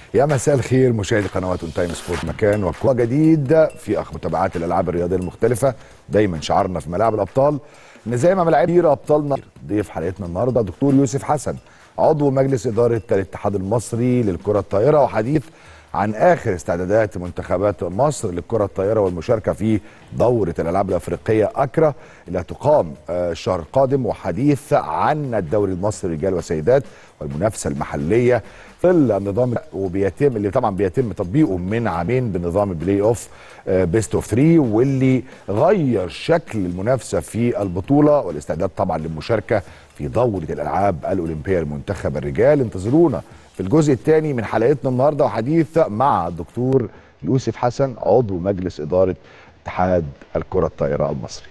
يا مساء الخير مشاهدي قنوات اون تايم سبورت، مكان وقوة جديد في متابعات الالعاب الرياضيه المختلفه. دايما شعارنا في ملاعب الابطال ان زي ما ملاعب كتير ابطالنا. ضيف حلقتنا النهارده دكتور يوسف حسن، عضو مجلس اداره الاتحاد المصري للكره الطائره، وحديث عن اخر استعدادات منتخبات مصر للكره الطائره والمشاركه في دوره الالعاب الافريقيه اكرا اللي هتقام الشهر القادم، وحديث عن الدوري المصري رجال وسيدات والمنافسه المحليه في النظام وبيتم اللي طبعا بيتم تطبيقه من عامين بنظام البلاي اوف بيست اوف 3، واللي غير شكل المنافسه في البطوله والاستعداد طبعا للمشاركه في دوره الالعاب الاولمبيه لمنتخب الرجال. انتظرونا في الجزء الثاني من حلقتنا النهارده وحديث مع الدكتور يوسف حسن، عضو مجلس اداره اتحاد الكره الطائره المصري.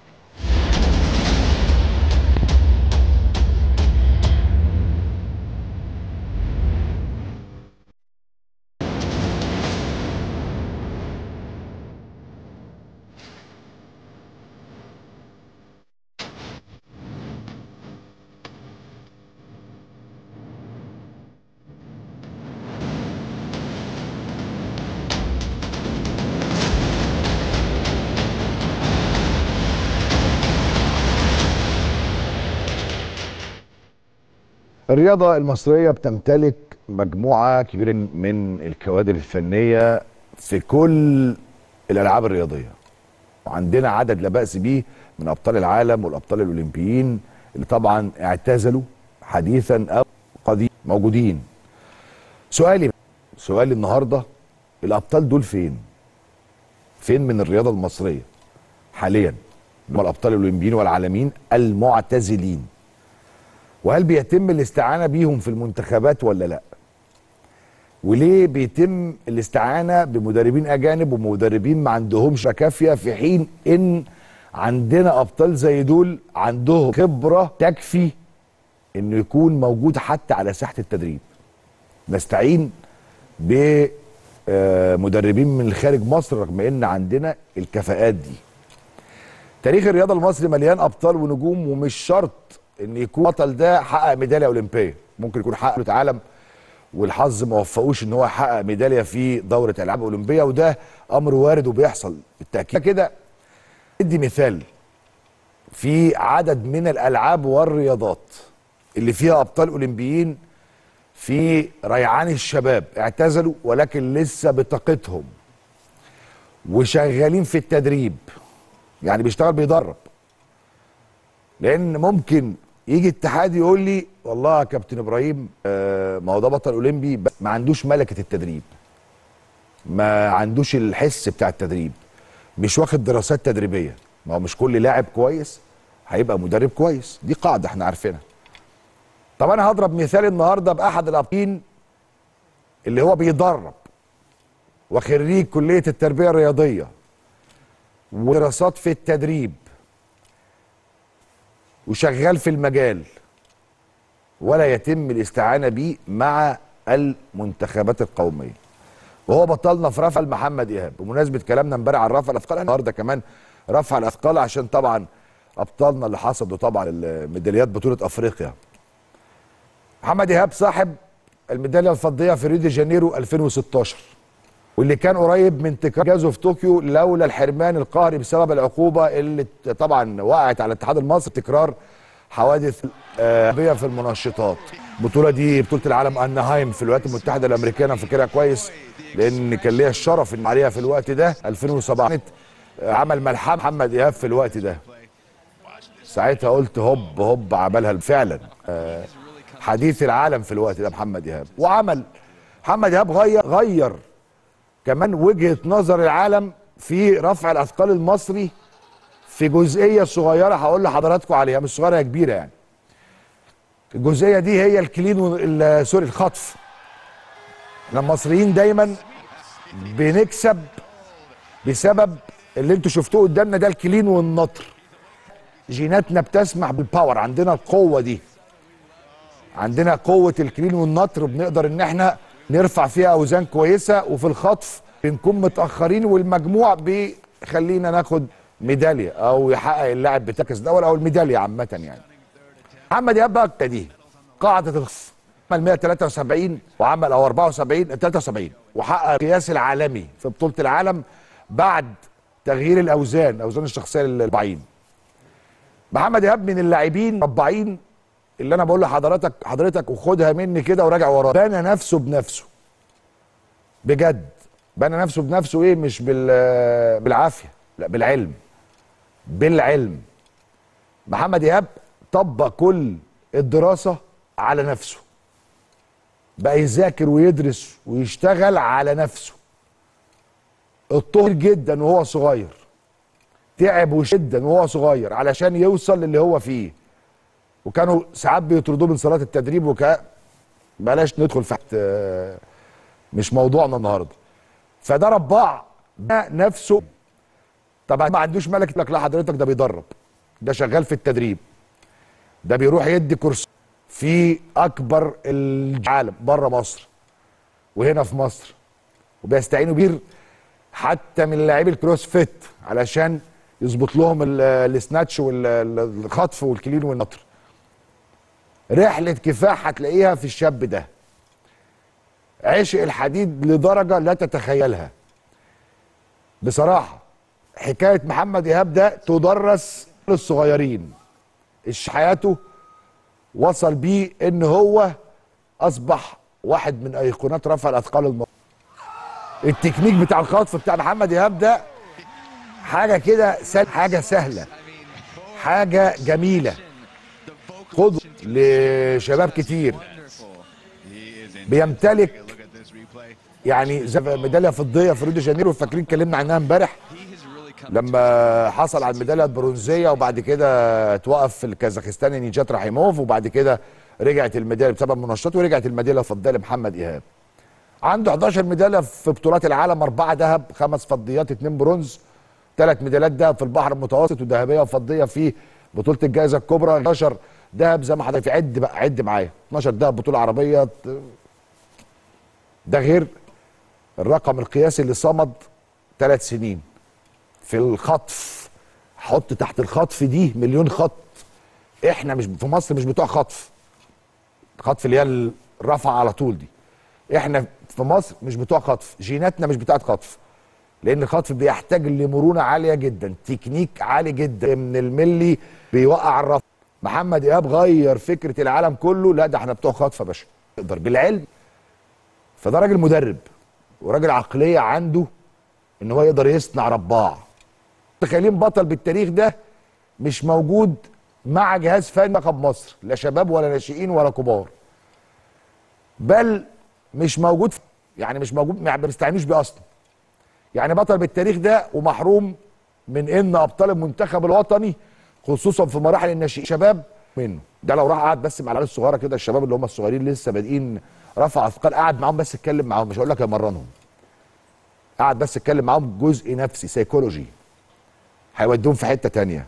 الرياضة المصرية بتمتلك مجموعة كبيرة من الكوادر الفنية في كل الألعاب الرياضية، وعندنا عدد لا بأس به من أبطال العالم والأبطال الأولمبيين اللي طبعا اعتزلوا حديثا أو قديم موجودين. سؤالي النهاردة، الأبطال دول فين؟ فين من الرياضة المصرية حاليا؟ هم الأبطال الأولمبيين والعالميين المعتزلين، وهل بيتم الاستعانة بيهم في المنتخبات ولا لا؟ وليه بيتم الاستعانة بمدربين أجانب ومدربين ما عندهمش كافية، في حين إن عندنا أبطال زي دول عندهم خبرة تكفي إنه يكون موجود حتى على ساحة التدريب؟ نستعين بمدربين من خارج مصر رغم إن عندنا الكفاءات دي. تاريخ الرياضة المصري مليان أبطال ونجوم، ومش شرط ان يكون بطل ده حقق ميداليه اولمبيه، ممكن يكون حقق بطولة عالم والحظ ما وفقوش ان هو يحقق ميداليه في دوره العاب اولمبيه، وده امر وارد وبيحصل بالتاكيد. كده ادي مثال في عدد من الالعاب والرياضات اللي فيها ابطال اولمبيين في ريعان الشباب اعتزلوا ولكن لسه بطاقتهم وشغالين في التدريب، يعني بيشتغل بيدرب. لان ممكن يجي اتحاد يقول لي والله يا كابتن ابراهيم ما هو ده بطل اولمبي ما عندوش ملكه التدريب، ما عندوش الحس بتاع التدريب، مش واخد دراسات تدريبيه. ما هو مش كل لاعب كويس هيبقى مدرب كويس، دي قاعده احنا عارفينها. طب انا هضرب مثال النهارده باحد الابطالين اللي هو بيدرب وخريج كليه التربيه الرياضيه ودراسات في التدريب وشغال في المجال، ولا يتم الاستعانة بيه مع المنتخبات القومية، وهو بطلنا في رفع محمد إيهاب. بمناسبة كلامنا امبارح عن رفع الأثقال، النهارده كمان رفع الأثقال عشان طبعا أبطالنا اللي حصدوا طبعا الميداليات بطولة أفريقيا. محمد إيهاب صاحب الميدالية الفضية في ريو دي جانيرو 2016، واللي كان قريب من تكرار جازه في طوكيو لولا الحرمان القهري بسبب العقوبة اللي طبعا وقعت على الاتحاد المصري، تكرار حوادث في المنشطات. البطوله دي بطوله العالم انهايم في الولايات المتحده الامريكيه، انا فاكرها كويس لان كان ليا الشرف ان عليها في الوقت ده 2007. عمل ملحمه محمد ايهاب في الوقت ده، ساعتها قلت هوب هوب عملها فعلا حديث العالم في الوقت ده محمد ايهاب. وعمل محمد ايهاب غير كمان وجهه نظر العالم في رفع الاثقال المصري في جزئيه صغيره هقول لحضراتكم عليها، مش صغيره، هي كبيره يعني. الجزئيه دي هي الكلين سوري الخطف. احنا المصريين دايما بنكسب بسبب اللي انتوا شفتوه قدامنا ده، الكلين والنطر. جيناتنا بتسمح بالباور، عندنا القوه دي، عندنا قوه الكلين والنطر، بنقدر ان احنا نرفع فيها اوزان كويسه، وفي الخطف بنكون متاخرين والمجموع بيخلينا ناخد ميداليه او يحقق اللاعب بتاعك الاول او الميداليه عامه يعني. محمد ايهاب بقى دي قاعده الخطف عمل 173 وعمل او 74 73 وحقق القياس العالمي في بطوله العالم بعد تغيير اوزان الشخصيه لل40. محمد ايهاب من اللاعبين رباعين اللي انا بقول لحضرتك وخدها مني كده وراجع وراه، بنى نفسه بنفسه بجد. بنى نفسه بنفسه ايه؟ مش بالعافيه، لا بالعلم. محمد ايهاب طبق كل الدراسه على نفسه، بقى يذاكر ويدرس ويشتغل على نفسه. اضطهد جدا وهو صغير، تعب جدا وهو صغير علشان يوصل للي هو فيه، وكانوا ساعات بيطردوه من صالات التدريب بلاش ندخل في مش موضوعنا النهارده. فده رباع نفسه. طبعا ما عندوش ملكه لك، لا حضرتك ده بيدرب، ده شغال في التدريب، ده بيروح يدي كورس في اكبر العالم بره مصر وهنا في مصر، وبيستعينوا بيه حتى من لاعبي الكروس فيت علشان يظبط لهم السناتش والخطف والكلين والنطر. رحله كفاح هتلاقيها في الشاب ده، عشق الحديد لدرجه لا تتخيلها. بصراحه حكايه محمد ايهاب ده تدرس للصغيرين. حياته وصل بيه ان هو اصبح واحد من ايقونات رفع الاثقال المصري. التكنيك بتاع الخطف بتاع محمد ايهاب ده حاجه كده حاجه سهله، حاجه جميله، قدوه لشباب كتير. بيمتلك يعني زي ميداليه فضيه في ريو دي جانيرو، فاكرين اتكلمنا عنها امبارح لما حصل على الميداليه البرونزيه، وبعد كده اتوقف في الكازاخستاني نيجات راحيموف، وبعد كده رجعت الميداليه بسبب منشطات ورجعت الميداليه الفضيه لمحمد ايهاب. عنده 11 ميداليه في بطولات العالم، 4 ذهب، 5 فضيات، 2 برونز، 3 ميداليات ذهب في البحر المتوسط وذهبيه وفضيه في بطوله الجائزه الكبرى، 11 ذهب زي ما حضرتك عد بقى، عد معايا 12 ذهب بطوله عربيه. ده غير الرقم القياسي اللي صمد 3 سنين في الخطف. حط تحت الخطف دي مليون خط. احنا مش في مصر مش بتوع خطف اللي هي الرفع على طول دي. احنا في مصر مش بتوع خطف، جيناتنا مش بتاعت خطف، لان الخطف بيحتاج لمرونه عاليه جدا، تكنيك عالي جدا، من الملي بيوقع الرفع. محمد ايهاب غير فكره العالم كله، لا ده احنا بتوع خطف يا باشا، يقدر بالعلم. فده راجل مدرب وراجل عقليه عنده ان هو يقدر يصنع رباع. متخيلين بطل بالتاريخ ده مش موجود مع جهاز فني منتخب مصر، لا شباب ولا ناشئين ولا كبار، بل مش موجود يعني مش موجود، ما بيستعينوش بيه اصلا. يعني بطل بالتاريخ ده ومحروم من ان ابطال المنتخب الوطني خصوصا في مراحل الناشئين شباب منه. ده لو راح قعد بس مع العيال الصغيره كده، الشباب اللي هم الصغيرين لسه بادئين رفع اثقال، قعد معاهم بس اتكلم معاهم، مش هقول لك يمرنهم، قعد بس اتكلم معاهم جزء نفسي سيكولوجي، هيوديهم في حته تانية.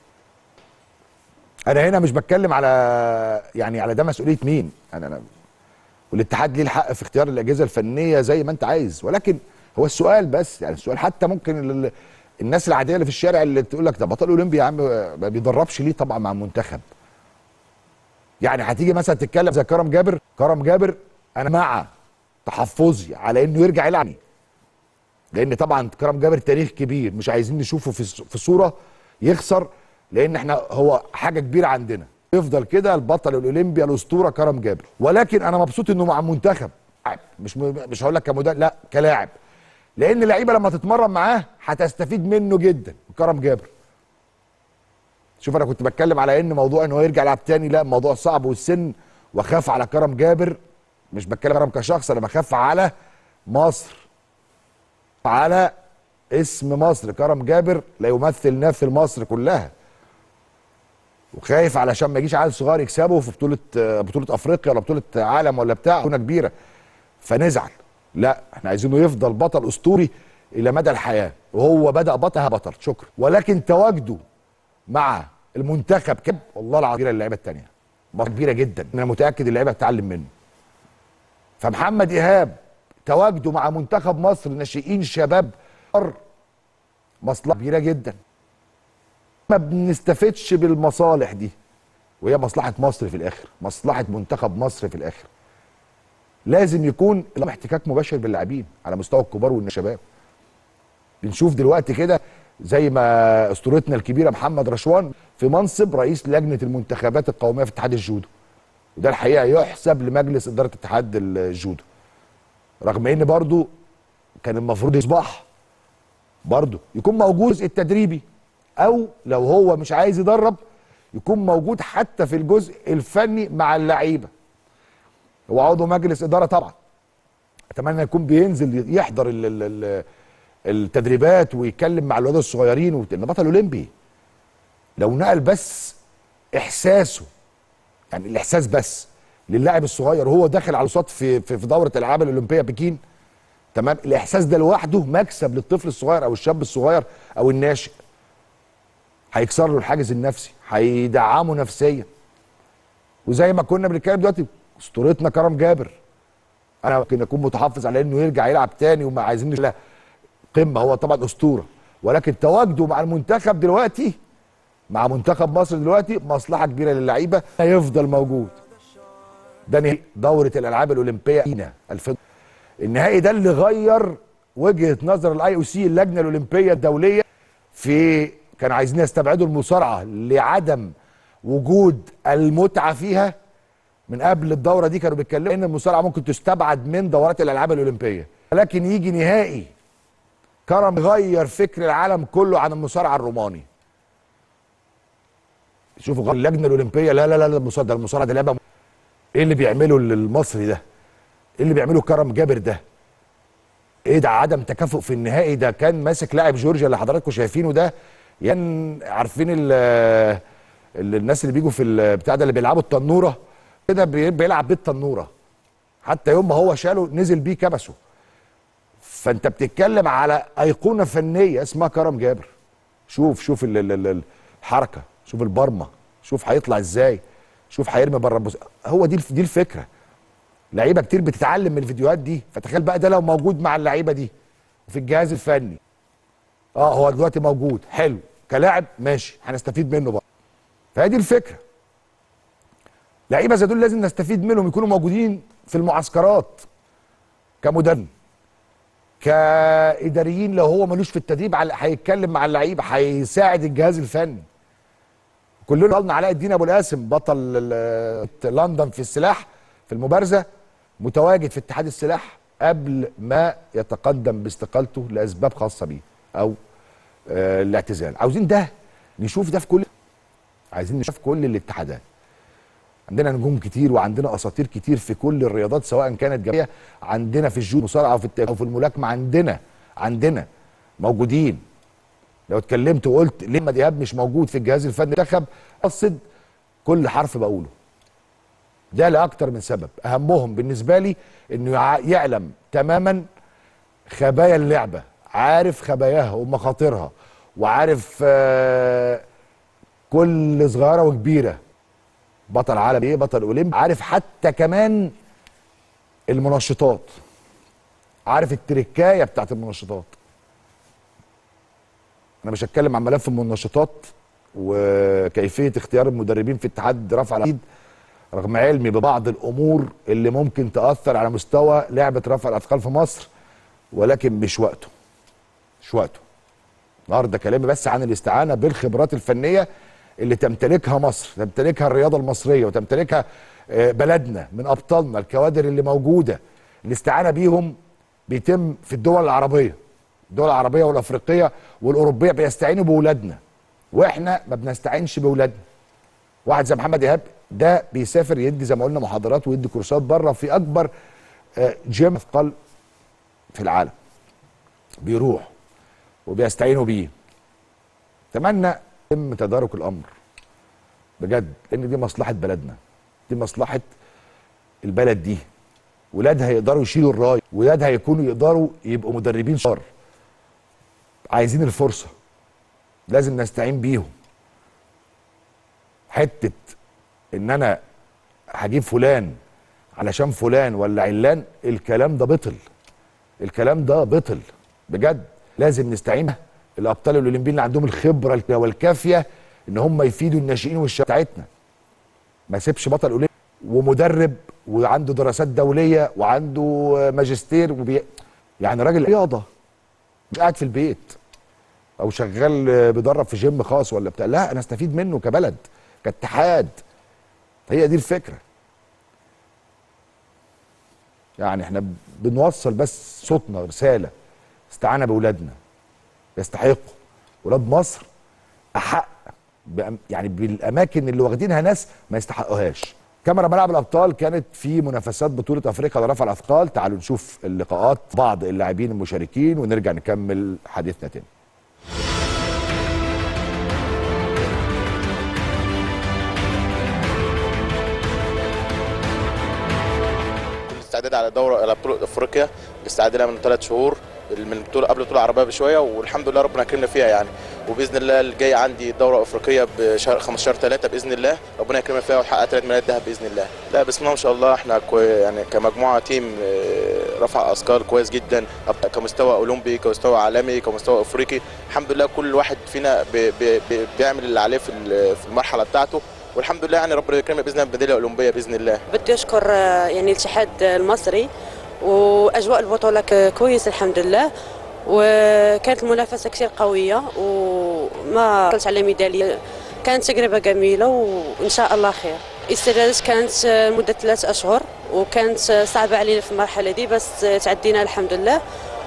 انا هنا مش بتكلم على يعني على ده مسؤوليه مين، انا والاتحاد ليه الحق في اختيار الاجهزه الفنيه زي ما انت عايز، ولكن هو السؤال بس، يعني السؤال حتى ممكن الناس العاديه اللي في الشارع اللي تقول لك ده بطل اولمبي يا عم ما بيدربش ليه؟ طبعا مع المنتخب. يعني هتيجي مثلا تتكلم زي كرم جابر انا مع تحفظي على انه يرجع يلعب، لان طبعا كرم جابر تاريخ كبير، مش عايزين نشوفه في صوره يخسر، لان احنا هو حاجه كبيره عندنا، يفضل كده البطل الاولمبي الاسطوره كرم جابر. ولكن انا مبسوط انه مع المنتخب، مش هقول لك كمدرب، لا كلاعب، لان اللعيبه لما تتمرن معاه هتستفيد منه جدا. كرم جابر شوف، انا كنت بتكلم على ان موضوع انه يرجع يلعب تاني، لا موضوع صعب والسن، واخاف على كرم جابر، مش بتكلم كرم كشخص، انا بخاف على مصر، على اسم مصر. كرم جابر لا يمثل نفس مصر كلها، وخايف علشان ما يجيش عيل صغير يكسبه في بطوله افريقيا ولا بطوله عالم ولا بتاع بطوله كبيره فنزعل. لا احنا عايزينه يفضل بطل اسطوري الى مدى الحياه، وهو بدا بطل شكرا. ولكن تواجده مع المنتخب كده والله العظيم اللعيبه الثانيه كبيره جدا، انا متاكد اللعيبه بتتعلم منه. فمحمد ايهاب تواجده مع منتخب مصر ناشئين شباب مصلحه كبيره جدا، ما بنستفدش بالمصالح دي، وهي مصلحه مصر في الاخر، مصلحه منتخب مصر في الاخر. لازم يكون احتكاك مباشر باللاعبين على مستوى الكبار والشباب. بنشوف دلوقتي كده زي ما اسطورتنا الكبيره محمد رشوان في منصب رئيس لجنه المنتخبات القوميه في اتحاد الجودو، وده الحقيقه يحسب لمجلس اداره اتحاد الجودو، رغم ان برضو كان المفروض يصبح برضو يكون موجود الجزء التدريبي، او لو هو مش عايز يدرب يكون موجود حتى في الجزء الفني مع اللعيبه. هو عضو مجلس اداره طبعا، اتمنى يكون بينزل يحضر التدريبات ويتكلم مع الولاد الصغيرين، لان بطل اولمبي لو نقل بس احساسه، يعني الاحساس بس للاعب الصغير وهو داخل على الصوت في دوره الالعاب الاولمبيه بكين، تمام، الاحساس ده لوحده مكسب للطفل الصغير او الشاب الصغير او الناشئ، هيكسر له الحاجز النفسي، هيدعمه نفسيا. وزي ما كنا بنتكلم دلوقتي اسطورتنا كرم جابر، انا ممكن اكون متحفظ على انه يرجع يلعب تاني وما عايزين لا قمه، هو طبعا اسطوره، ولكن تواجده مع المنتخب دلوقتي، مع منتخب مصر دلوقتي مصلحه كبيره للعيبه، هيفضل موجود. ده نهائي دوره الالعاب الاولمبيه 2000، النهائي ده اللي غير وجهه نظر الاي او سي اللجنه الاولمبيه الدوليه، في كان عايزين يستبعدوا المصارعه لعدم وجود المتعه فيها. من قبل الدوره دي كانوا بيتكلموا ان المصارعه ممكن تستبعد من دورات الالعاب الاولمبيه، لكن يجي نهائي كرم غير فكر العالم كله عن المصارعه الروماني. شوفوا اللجنه الاولمبيه، لا لا لا المصارعه دي لعبه. ايه اللي بيعمله المصري ده؟ ايه اللي بيعمله كرم جابر ده؟ ايه ده عدم تكافؤ في النهائي؟ ده كان ماسك لاعب جورجيا اللي حضراتكم شايفينه ده، يعني عارفين الناس اللي بيجوا في البتاع ده اللي بيلعبوا التنوره كده، بيلعب بالتنوره، حتى يوم ما هو شاله نزل بيه كبسه. فانت بتتكلم على ايقونه فنيه اسمها كرم جابر. شوف الحركه، شوف البرمه، شوف هيطلع ازاي، شوف هيرمي بره هو دي الفكره. لعيبه كتير بتتعلم من الفيديوهات دي، فتخيل بقى ده لو موجود مع اللعيبه دي في الجهاز الفني. هو دلوقتي موجود حلو كلاعب، ماشي، هنستفيد منه بقى. فهي دي الفكره. لعيبه زي دول لازم نستفيد منهم، يكونوا موجودين في المعسكرات كمدرب، كاداريين، لو هو ملوش في التدريب هيتكلم مع اللعيبه، هيساعد الجهاز الفني. كلنا قلنا علاء الدين ابو القاسم بطل لندن في السلاح في المبارزه، متواجد في اتحاد السلاح قبل ما يتقدم باستقالته لاسباب خاصه بيه او الاعتزال. عاوزين ده نشوف ده في كل، عايزين نشوف كل الاتحادات. عندنا نجوم كتير وعندنا اساطير كتير في كل الرياضات، سواء كانت جماعيه، عندنا في الجودو مصارعه او في الملاكمه، عندنا موجودين. لو اتكلمت وقلت ليه محمد ايهاب مش موجود في الجهاز الفني المنتخب، اقصد كل حرف بقوله ده لاكتر من سبب، اهمهم بالنسبه لي انه يعلم تماما خبايا اللعبه، عارف خباياها ومخاطرها، وعارف كل صغيره وكبيره، بطل عالم ايه، بطل اولمبي، عارف حتى كمان المنشطات، عارف التركايه بتاعت المنشطات. انا مش هتكلم عن ملف المنشطات وكيفيه اختيار المدربين في اتحاد رفع الاثقال، رغم علمي ببعض الامور اللي ممكن تاثر على مستوى لعبه رفع الاثقال في مصر، ولكن مش وقته. النهارده كلامي بس عن الاستعانه بالخبرات الفنيه اللي تمتلكها مصر، تمتلكها الرياضه المصريه، وتمتلكها بلدنا من ابطالنا الكوادر اللي موجوده. الاستعانه بيهم بيتم في الدول العربيه والافريقيه والاوروبيه، بيستعينوا باولادنا، واحنا ما بنستعينش باولادنا. واحد زي محمد ايهاب ده بيسافر يدي زي ما قلنا محاضرات ويدي كورسات بره في اكبر جيم اثقال في العالم، بيروح وبيستعينوا بيه. اتمنى يتم تدارك الامر بجد، لان دي مصلحه بلدنا، دي مصلحه البلد دي. ولادها يقدروا يشيلوا الرايه، ولادها يقدروا يبقوا مدربين شطار. عايزين الفرصه، لازم نستعين بيهم. حته ان انا هجيب فلان علشان فلان ولا علان، الكلام ده بطل بجد. لازم نستعين الابطال الاولمبيين اللي عندهم الخبره والكافيه ان هم يفيدوا الناشئين والشباب بتاعتنا. ما سيبش بطل اولمبي ومدرب وعنده دراسات دوليه وعنده ماجستير يعني راجل رياضه قاعد في البيت او شغال بيدرب في جيم خاص ولا بتاع، لا انا استفيد منه كبلد كاتحاد. هي دي الفكره. يعني احنا بنوصل بس صوتنا رساله، استعانه باولادنا يستحقوا. ولاد مصر احق يعني بالاماكن اللي واخدينها ناس ما يستحقوهاش. كاميرا ملعب الابطال كانت في منافسات بطوله افريقيا لرفع الاثقال. تعالوا نشوف اللقاءات بعض اللاعبين المشاركين ونرجع نكمل حديثنا تاني. الاستعداد على بطوله افريقيا، الاستعداد لها من 3 شهور، من البطوله قبل البطوله العربيه بشويه، والحمد لله ربنا كرمنا فيها يعني. وباذن الله الجاي عندي دوره افريقيه بشهر 15/3 باذن الله، ربنا يكرمنا فيها ونحقق 3 ميداليات ذهب باذن الله. لا بسم الله ما شاء الله احنا يعني كمجموعه تيم رفع اثقال كويس جدا، كمستوى اولمبي كمستوى عالمي كمستوى افريقي. الحمد لله كل واحد فينا بيعمل اللي عليه في المرحله بتاعته، والحمد لله يعني ربنا يكرمنا باذن الله بميداليه اولمبيه باذن الله. بدي اشكر يعني الاتحاد المصري، واجواء البطوله كويس الحمد لله، وكانت المنافسه كثير قويه وما حصلت على ميداليه. كانت تجربه جميله وان شاء الله خير. الاستعدادات كانت مده 3 أشهر وكانت صعبه علينا في المرحله دي، بس تعدينا الحمد لله.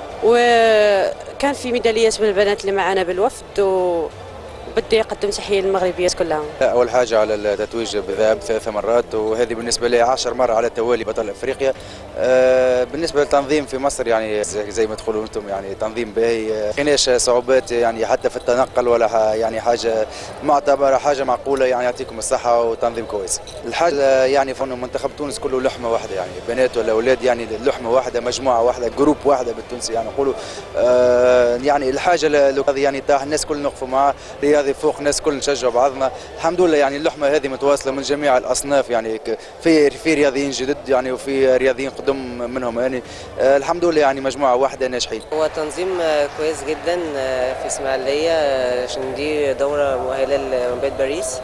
وكان في ميداليات من البنات اللي معنا بالوفد، بدي اقدم تحيه للمغربيات كلهم. اول حاجه على التتويج بالذهب 3 مرات، وهذه بالنسبه لي 10 مرة على التوالي بطل افريقيا. بالنسبه للتنظيم في مصر يعني زي ما تقولوا انتم يعني تنظيم باهي، خناش صعوبات يعني حتى في التنقل ولا يعني حاجه معتبره، حاجه معقوله يعني. يعطيكم الصحه وتنظيم كويس. الحاجه يعني في منتخب تونس كله لحمه واحده، يعني بنات ولا اولاد يعني لحمه واحده، مجموعه واحده، جروب واحده بالتونسي يعني نقولوا. يعني الحاجه يعني تاع الناس كل نقفوا معاه، رياضي فوق الناس كل نشجعوا بعضنا. الحمد لله يعني اللحمه هذه متواصله من جميع الاصناف، يعني في رياضيين جدد يعني وفي رياضيين قدم منهم يعني. الحمد لله يعني مجموعه واحده ناجحين. هو تنظيم كويس جدا في اسماعيليه عشان دي دوره مؤهله لاولمبياد باريس،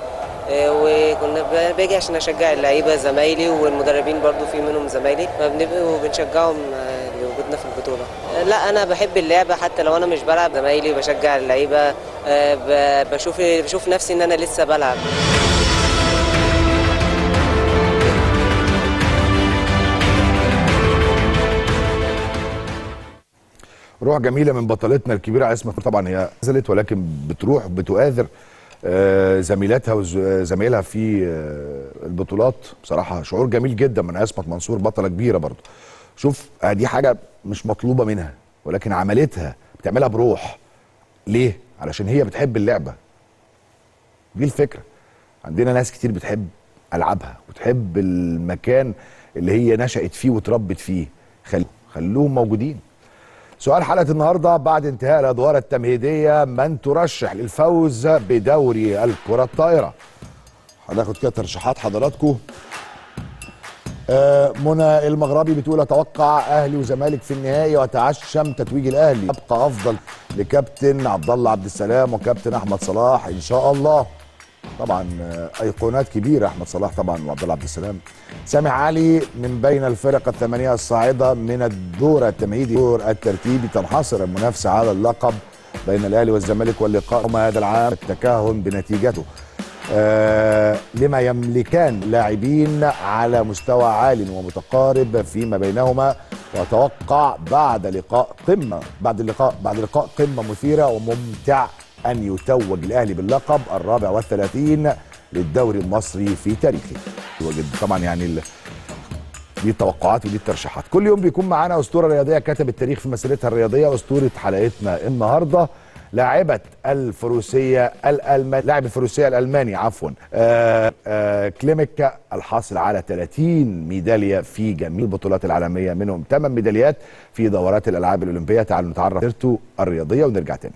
وكنا باجي عشان اشجع اللعيبه زمايلي والمدربين برضو في منهم زمايلي، وبنشجعهم لوجودنا في البطوله. لا انا بحب اللعبه حتى لو انا مش بلعب، زمايلي بشجع اللعيبه، بشوف نفسي ان انا لسه بلعب. روح جميله من بطلتنا الكبيره عصمت. طبعا هي نزلت ولكن بتروح بتؤازر زميلاتها وزمايلها في البطولات. بصراحه شعور جميل جدا من عصمت منصور، بطله كبيره برضه. شوف دي حاجه مش مطلوبه منها ولكن عملتها بتعملها بروح. ليه؟ علشان هي بتحب اللعبه. دي الفكره. عندنا ناس كتير بتحب العابها وتحب المكان اللي هي نشأت فيه وتربت فيه. خلوهم موجودين. سؤال حلقة النهاردة: بعد انتهاء الأدوار التمهيدية من ترشح للفوز بدوري الكرة الطائرة؟ هناخد كده ترشيحات حضراتكم. منى المغربي بتقول: اتوقع اهلي وزمالك في النهائي واتعشم تتويج الاهلي، يبقى افضل لكابتن عبد الله عبد السلام وكابتن احمد صلاح ان شاء الله. طبعا ايقونات كبيره احمد صلاح طبعا وعبد الله عبد السلام. سامح علي: من بين الفرق الثمانيه الصاعده من الدور التمهيدي الدور الترتيبي تنحصر المنافسه على اللقب بين الاهلي والزمالك، واللقاء هذا العام التكهن بنتيجته لما يملكان لاعبين على مستوى عال ومتقارب فيما بينهما. واتوقع بعد لقاء قمه مثيره وممتع ان يتوج الاهلي باللقب الرابع والثلاثين للدوري المصري في تاريخه. طبعا يعني دي التوقعات ودي الترشيحات. كل يوم بيكون معانا اسطوره رياضيه كتب التاريخ في مسيرتها الرياضيه. اسطوره حلقتنا النهارده لاعب الفروسيه الالماني كليميك، الحاصل على 30 ميداليه في جميع البطولات العالميه، منهم 8 ميداليات في دورات الالعاب الاولمبيه. تعالوا نتعرف سيرته الرياضيه ونرجع تاني.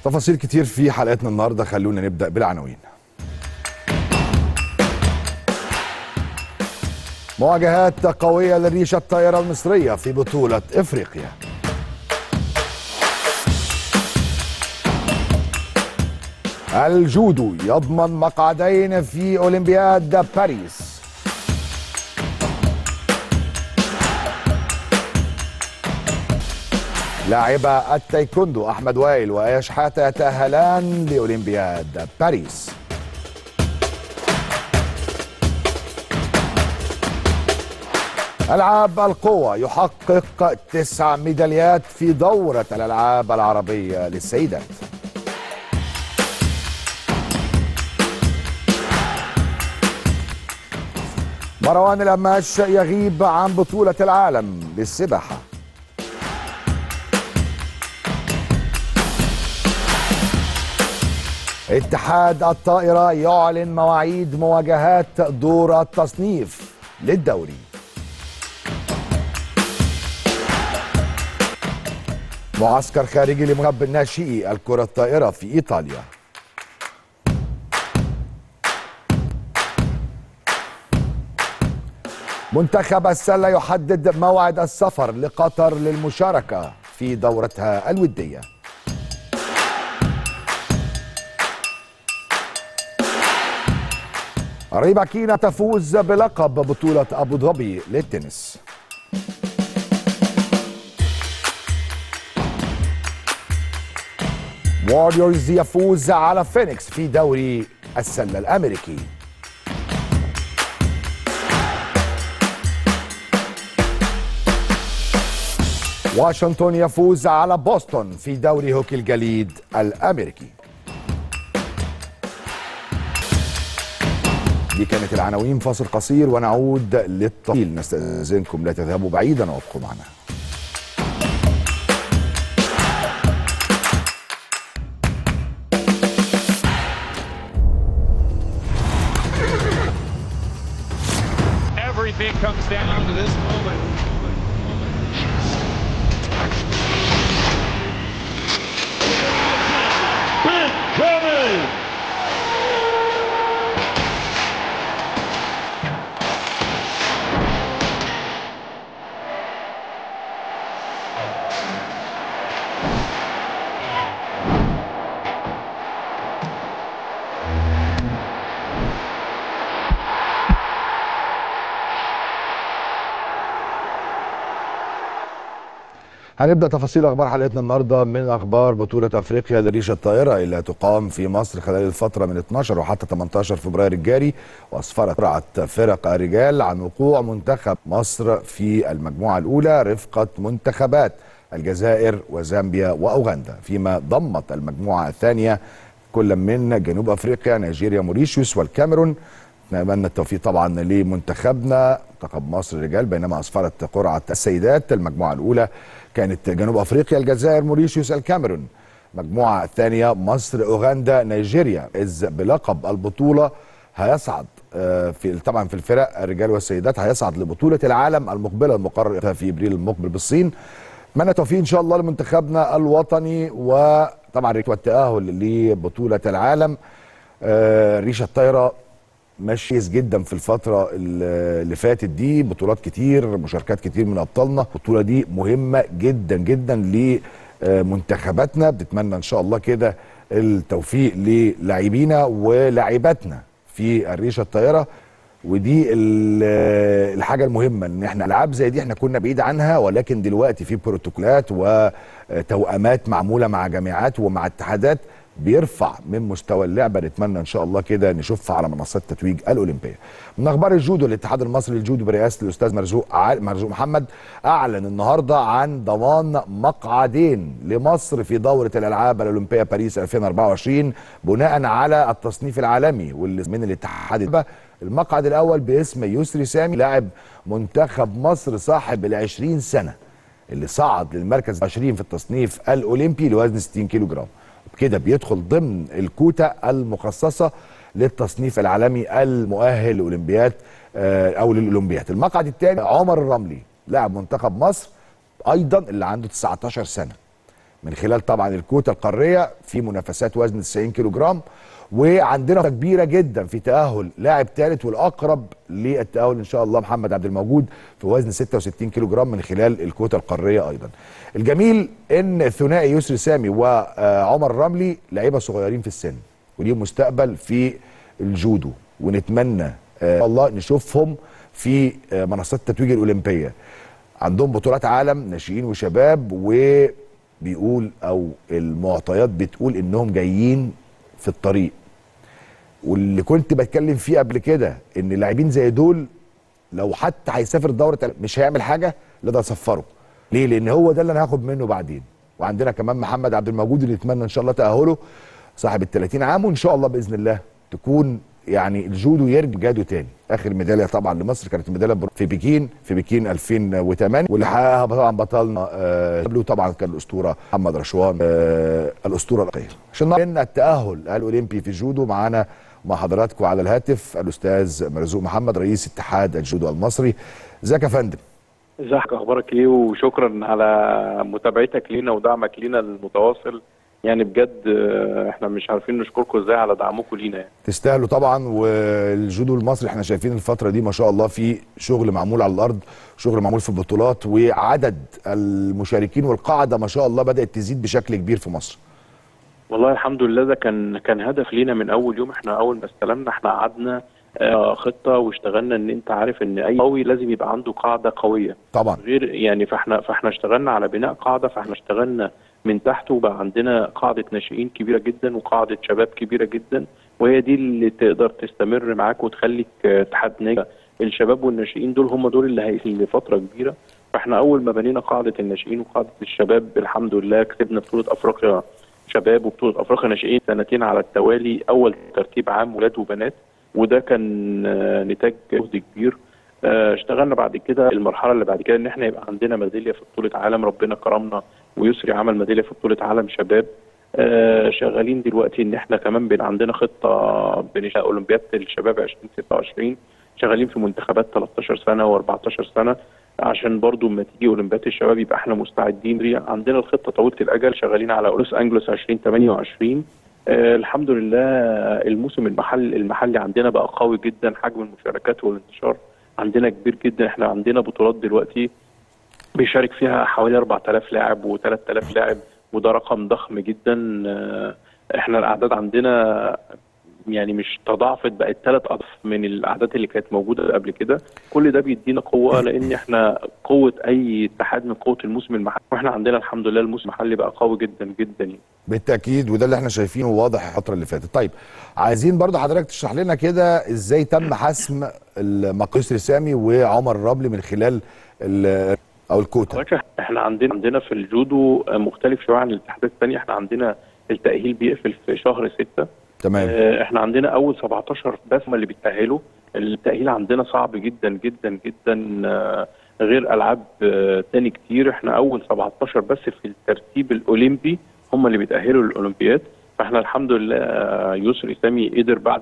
تفاصيل كتير في حلقتنا النهارده، خلونا نبدا بالعناوين. مواجهات قويه للريشه الطائره المصريه في بطوله افريقيا. الجودو يضمن مقعدين في اولمبياد باريس. لاعبا التايكوندو احمد وائل وآية شحاتة يتأهلان لاولمبياد باريس. ألعاب القوى يحقق 9 ميداليات في دورة الألعاب العربية للسيدات. مروان القماش يغيب عن بطولة العالم للسباحة. اتحاد الطائرة يعلن مواعيد مواجهات دور التصنيف للدوري. معسكر خارجي لمنتخب ناشئي الكرة الطائرة في إيطاليا. منتخب السلة يحدد موعد السفر لقطر للمشاركة في دورتها الودية. ريباكينا تفوز بلقب بطولة أبو ظبي للتنس. واريورز يفوز على فينيكس في دوري السلة الأمريكي. واشنطن يفوز على بوسطن في دوري هوكي الجليد الأمريكي. دي كانت العناوين، فاصل قصير ونعود للتفصيل. نستأذنكم لا تذهبوا بعيدا وابقوا معنا. Everything comes down to this moment. هنبدأ تفاصيل أخبار حلقتنا النهاردة من أخبار بطولة أفريقيا لريشة الطائرة اللي هتقام في مصر خلال الفترة من 12 وحتى 18 فبراير الجاري. وأسفرت فرق الرجال عن وقوع منتخب مصر في المجموعة الأولى رفقة منتخبات الجزائر وزامبيا وأوغندا، فيما ضمت المجموعة الثانية كل من جنوب أفريقيا نيجيريا موريشيوس والكاميرون. نتمنى التوفيق طبعا لمنتخبنا منتخب مصر الرجال. بينما أسفرت قرعة السيدات المجموعة الأولى كانت جنوب أفريقيا الجزائر موريشيوس الكاميرون. المجموعة الثانية مصر أوغندا نيجيريا. إذ بلقب البطولة هيصعد طبعا في الفرق الرجال والسيدات هيصعد لبطولة العالم المقبلة المقررة في إبريل المقبل بالصين. أتمنى التوفيق إن شاء الله لمنتخبنا الوطني، وطبعا والتأهل لبطولة العالم. ريشة الطايرة ماشي جدا في الفترة اللي فاتت دي، بطولات كتير، مشاركات كتير من أبطالنا. البطولة دي مهمة جدا جدا لمنتخباتنا. بنتمنى إن شاء الله كده التوفيق للاعبينا ولاعباتنا في الريشة الطائرة. ودي الحاجة المهمة، ان احنا العاب زي دي احنا كنا بعيد عنها، ولكن دلوقتي في بروتوكولات وتوأمات معمولة مع جامعات ومع اتحادات بيرفع من مستوى اللعبه. نتمنى ان شاء الله كده نشوفها على منصات التتويج الاولمبيه. من اخبار الجودو، الاتحاد المصري للجودو برئاسه الاستاذ مرزوق محمد اعلن النهارده عن ضمان مقعدين لمصر في دوره الالعاب الاولمبيه باريس 2024 بناء على التصنيف العالمي واللي من الاتحاد. المقعد الاول باسم يسري سامي لاعب منتخب مصر صاحب ال20 سنه اللي صعد للمركز 20 في التصنيف الاولمبي لوزن 60 كيلو جرام. كده بيدخل ضمن الكوتا المخصصة للتصنيف العالمي المؤهل لأولمبياد أو للأولمبياد. المقعد الثاني عمر الرملي لاعب منتخب مصر أيضا اللي عنده 19 سنة من خلال طبعا الكوتا القاريه في منافسات وزن 90 كيلو جرام، وعندنا فرصة كبيره جدا في تاهل لاعب ثالث والاقرب للتاهل ان شاء الله محمد عبد الموجود في وزن 66 كيلو جرام من خلال الكوتا القاريه ايضا. الجميل ان الثنائي يسري سامي وعمر رملي لعيبه صغيرين في السن وليهم مستقبل في الجودو، ونتمنى ان شاء الله نشوفهم في منصات التتويج الاولمبيه. عندهم بطولات عالم ناشئين وشباب، وبيقول او المعطيات بتقول انهم جايين في الطريق. واللي كنت بتكلم فيه قبل كده ان لاعبين زي دول لو حتى هيسافر دوره مش هيعمل حاجه، لا ده صفره. ليه؟ لان هو ده اللي انا هاخد منه بعدين. وعندنا كمان محمد عبد الموجود اللي نتمنى ان شاء الله تاهله صاحب ال 30 عام، وان شاء الله باذن الله تكون يعني الجودو يرجع جاده تاني. اخر ميداليه طبعا لمصر كانت ميداليه في بكين 2008، واللي حققها طبعا بطلنا قبله طبعا كان الاسطوره محمد رشوان الاسطوره القيه. عشان نعرف التاهل الاولمبي في الجودو معانا مع حضراتكم على الهاتف الاستاذ مرزوق محمد رئيس اتحاد الجودو المصري. ازيك يا فندم؟ ازيك، اخبارك ايه؟ وشكرا على متابعتك لينا ودعمك لينا المتواصل. يعني بجد احنا مش عارفين نشكركم ازاي على دعمكم لينا. يعني تستاهلوا طبعا. والجودو المصري احنا شايفين الفتره دي ما شاء الله في شغل معمول على الارض، شغل معمول في البطولات، وعدد المشاركين والقاعده ما شاء الله بدات تزيد بشكل كبير في مصر. والله الحمد لله، ده كان هدف لينا من اول يوم. احنا اول ما استلمنا احنا قعدنا خطه واشتغلنا، ان انت عارف ان اي قوي لازم يبقى عنده قاعده قويه طبعا. غير يعني فاحنا اشتغلنا على بناء قاعده. فاحنا اشتغلنا من تحت، وبقى عندنا قاعده ناشئين كبيره جدا وقاعده شباب كبيره جدا، وهي دي اللي تقدر تستمر معاك وتخليك اتحاد ناجح. الشباب والناشئين دول هم دول اللي هيسلوا لفتره كبيره. فاحنا اول ما بنينا قاعده الناشئين وقاعده الشباب الحمد لله كسبنا بطوله افريقيا شباب وبطوله افريقيا ناشئين سنتين على التوالي، اول ترتيب عام ولاد وبنات، وده كان نتاج جهد كبير. اشتغلنا بعد كده المرحله اللي بعد كده ان احنا يبقى عندنا ميداليه في بطوله عالم. ربنا كرمنا ويسري عمل ميداليه في بطوله عالم شباب. شغالين دلوقتي ان احنا كمان بين عندنا خطه بنشأ اولمبياد الشباب 2026. شغالين في منتخبات 13 سنه و14 سنه عشان برضو لما تيجي اولمبياد الشباب يبقى احنا مستعدين. عندنا الخطه طويله الاجل شغالين على لوس انجلوس 2028. الحمد لله الموسم المحلي عندنا بقى قوي جدا. حجم المشاركات والانتشار عندنا كبير جدا. احنا عندنا بطولات دلوقتي بيشارك فيها حوالي 4000 لاعب و3000 لاعب، وده رقم ضخم جدا. احنا الاعداد عندنا يعني مش تضاعفت، بقت 3 اضعاف من الاعداد اللي كانت موجوده قبل كده. كل ده بيدينا قوه، لان احنا قوه اي اتحاد من قوه الموسم المحلي، واحنا عندنا الحمد لله الموسم المحلي بقى قوي جدا جدا يعني. بالتاكيد، وده اللي احنا شايفينه واضح الفتره اللي فاتت. طيب عايزين برضه حضرتك تشرح لنا كده ازاي تم حسم يسري سامي وعمر رملي من خلال او الكوتا. احنا عندنا في الجودو مختلف شويه عن الاتحادات الثانيه. احنا عندنا التاهيل بيقفل في شهر 6. تمام. احنا عندنا اول 17 بس هم اللي بيتاهلوا. التاهيل عندنا صعب جدا جدا جدا، غير العاب تاني كتير. احنا اول 17 بس في الترتيب الاولمبي هم اللي بيتاهلوا للاولمبياد. فاحنا الحمد لله يسري سامي قدر بعد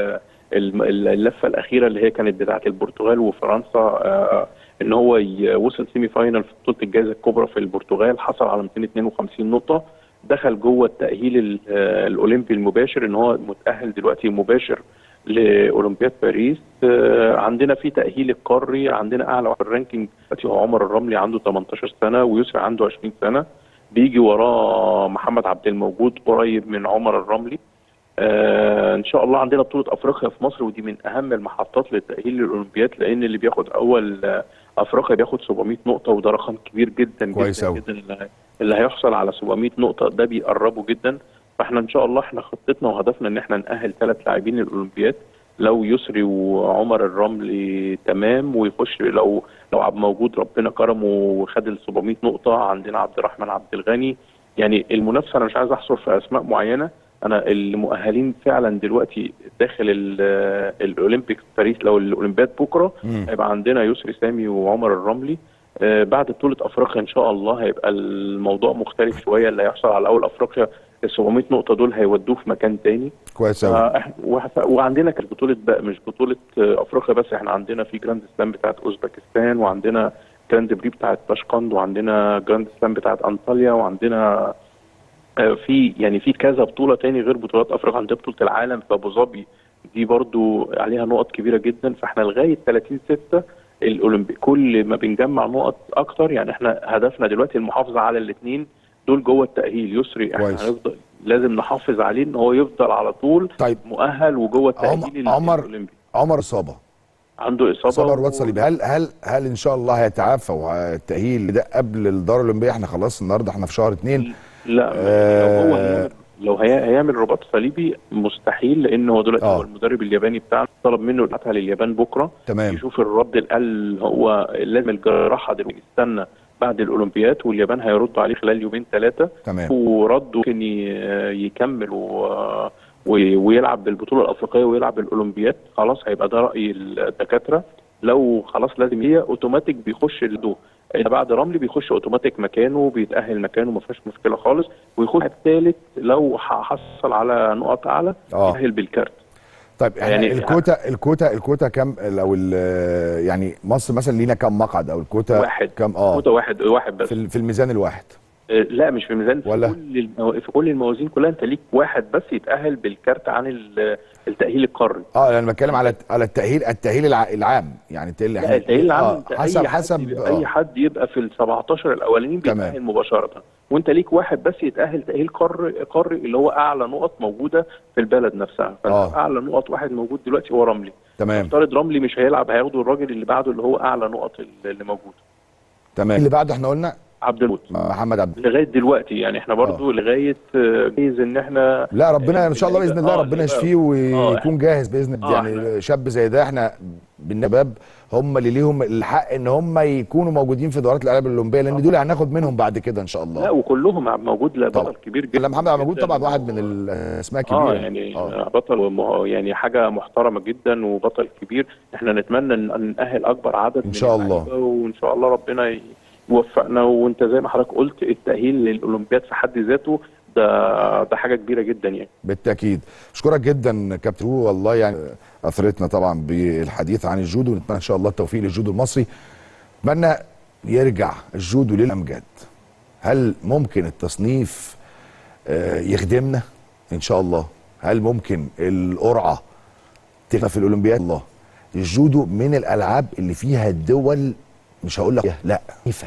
اللفه الاخيره اللي هي كانت بتاعه البرتغال وفرنسا ان هو وصل سيمي فاينل في بطوله الجائزه الكبرى في البرتغال، حصل على 252 نقطه، دخل جوه التاهيل الاولمبي المباشر ان هو متاهل دلوقتي مباشر لاولمبياد باريس. عندنا في تاهيل القاري، عندنا اعلى في الرانكينج دلوقتي هو عمر الرملي عنده 18 سنه ويسري عنده 20 سنه، بيجي وراه محمد عبد الموجود قريب من عمر الرملي. ان شاء الله عندنا بطوله افريقيا في مصر، ودي من اهم المحطات للتاهيل للاولمبياد، لان اللي بياخد اول افريقيا بياخد 700 نقطه، وده رقم كبير جدا كويس جدا جدا. اللي هيحصل على 700 نقطه ده بيقربه جدا. فاحنا ان شاء الله احنا خطتنا وهدفنا ان احنا نأهل 3 لاعبين للاولمبياد، لو يسري وعمر الرملي تمام، ويخش لو عبد موجود ربنا كرمه وخد ال 700 نقطه. عندنا عبد الرحمن عبد الغني. يعني المنافسه انا مش عايز احصر في اسماء معينه، انا المؤهلين فعلا دلوقتي داخل الاولمبيك باريس. لو الاولمبياد بكره هيبقى عندنا يسري سامي وعمر الرملي. بعد بطوله افريقيا ان شاء الله هيبقى الموضوع مختلف شويه. اللي هيحصل على اول افريقيا ال 700 نقطه دول هيودوه في مكان تاني كويس قوي. وعندنا كانت بطوله بقى مش بطوله افريقيا بس، احنا عندنا في جراند سلام بتاعت اوزبكستان، وعندنا جراند بري بتاعت باشقند، وعندنا جراند سلام بتاعت انطاليا، وعندنا في كذا بطوله تاني غير بطولات افريقيا. عندنا بطوله العالم في ابو ظبي، دي برضو عليها نقط كبيره جدا. فاحنا لغايه 30/6 الاولمبي كل ما بنجمع نقط اكتر. يعني احنا هدفنا دلوقتي المحافظه على الاثنين دول جوه التاهيل. يسري احنا هنفضل لازم نحافظ عليه ان هو يفضل على طول طيب مؤهل وجوه التاهيل الاولمبي. عمر اصابه، عنده اصابه رباط صليبي. هل ان شاء الله هيتعافى والتاهيل ده قبل الدوره الاولمبيه؟ احنا خلاص النهارده احنا في شهر 2. لا لو هيعمل رباط صليبي مستحيل، لان هو دلوقتي هو المدرب الياباني بتاعنا طلب منه يبعتها لليابان بكره. تمام. يشوف الرد. قال هو لازم الجراحه دلوقتي يستنى بعد الاولمبياد، واليابان هيردوا عليه خلال يومين 3. تمام. ورده ممكن يكمل ويلعب بالبطوله الافريقيه ويلعب الاولمبياد. خلاص هيبقى ده راي الدكاتره. لو خلاص لازم هي اوتوماتيك بيخش بعد رملي بيخش اوتوماتيك مكانه، بيتاهل مكانه، ما فيهاش مشكله خالص. ويخش الثالث لو حصل على نقط اعلى يتاهل بالكارت. طيب يعني الكوتا كام؟ لو يعني مصر مثلا لينا كام مقعد او الكوتا واحد كام؟ كوتا واحد بس في الميزان الواحد. لا مش في الميزان، ولا في كل الموازين كلها انت ليك واحد بس يتاهل بالكارت عن التاهيل القاري. انا بتكلم على التاهيل العام. يعني التاهيل العام حسب اي حد يبقى في ال 17 الاولانيين بيتاهل مباشره، وانت ليك واحد بس يتاهل تاهيل قاري اللي هو اعلى نقط موجوده في البلد نفسها. اعلى نقط واحد موجود دلوقتي هو رملي. تمام. افترض رملي مش هيلعب، هياخدوا الراجل اللي بعده اللي هو اعلى نقط اللي موجود. تمام. اللي بعده احنا قلنا محمد عبد لغايه دلوقتي. يعني احنا برضو لغايه جاهز ان احنا لا ربنا ان شاء الله باذن الله ربنا يشفيه ويكون جاهز باذن الله. يعني شاب زي ده احنا بالنسبه هم اللي ليهم الحق ان هم يكونوا موجودين في دورات الالعاب الاولمبيه، لان دول هناخد منهم بعد كده ان شاء الله. لا وكلهم موجود. لا بطل كبير جدا. لا محمد عبد الموجود طبعا واحد من الاسماء الكبيره. يعني بطل يعني حاجه محترمه جدا وبطل كبير. احنا نتمنى ان نأهل اكبر عدد ان شاء الله، وان شاء الله ربنا وفقنا. وانت زي ما حضرتك قلت التأهيل للأولمبياد في حد ذاته ده حاجة كبيرة جدا يعني. بالتأكيد. اشكرك جدا كابتن. والله يعني اثرتنا طبعا بالحديث عن الجودو، ونتمنى ان شاء الله التوفيق للجودو المصري. اتمنى يرجع الجودو للأمجاد. هل ممكن التصنيف يخدمنا ان شاء الله؟ هل ممكن القرعة تبقى في الأولمبياد؟ الله. الجودو من الألعاب اللي فيها الدول مش هقول لك لا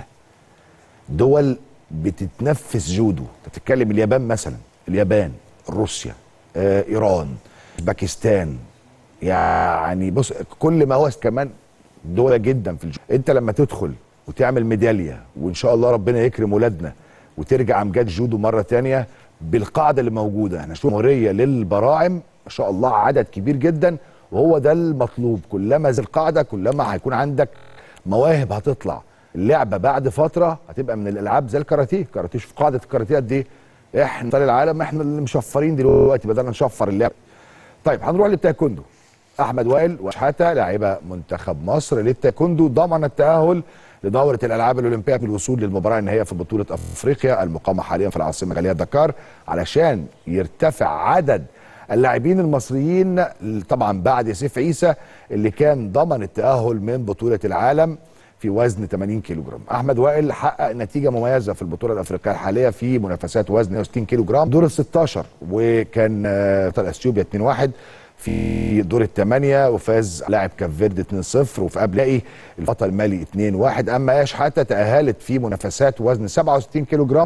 دول بتتنفس جودو. انت بتتكلم اليابان مثلا، اليابان، روسيا، ايران، باكستان. يعني بص كل ما هو كمان دول جدا في الجودو. انت لما تدخل وتعمل ميداليه وان شاء الله ربنا يكرم ولادنا وترجع امجاد جودو مره ثانيه بالقاعده اللي موجوده. احنا جمهوريه للبراعم ما شاء الله عدد كبير جدا، وهو ده المطلوب. كلما زاد القاعده كلما هيكون عندك مواهب هتطلع. اللعبه بعد فتره هتبقى من الالعاب زي الكاراتيه. شوف قاعده الكاراتيه قد ايه. احنا طال العالم احنا اللي مشفرين دلوقتي، بدلنا نشفر اللعبه. طيب هنروح للتايكوندو. احمد وائل وشحاته لاعيبه منتخب مصر للتايكوندو ضمن التاهل لدوره الالعاب الاولمبيه بالوصول للمباراه النهائيه في بطوله افريقيا المقامه حاليا في العاصمه الغاليه دكار، علشان يرتفع عدد اللاعبين المصريين طبعا بعد سيف عيسى اللي كان ضمن التأهل من بطولة العالم في وزن 80 كيلو جرام. أحمد وائل حقق نتيجة مميزة في البطولة الأفريقية الحالية في منافسات وزن 160 كيلو جرام دور ال 16، وكان بطل اثيوبيا 2-1 في دور الثمانية، وفاز لاعب كاب فيردي 2-0، وفي قبل البطل مالي 2-1. أما شحاتة تأهلت في منافسات وزن 67 كيلو جرام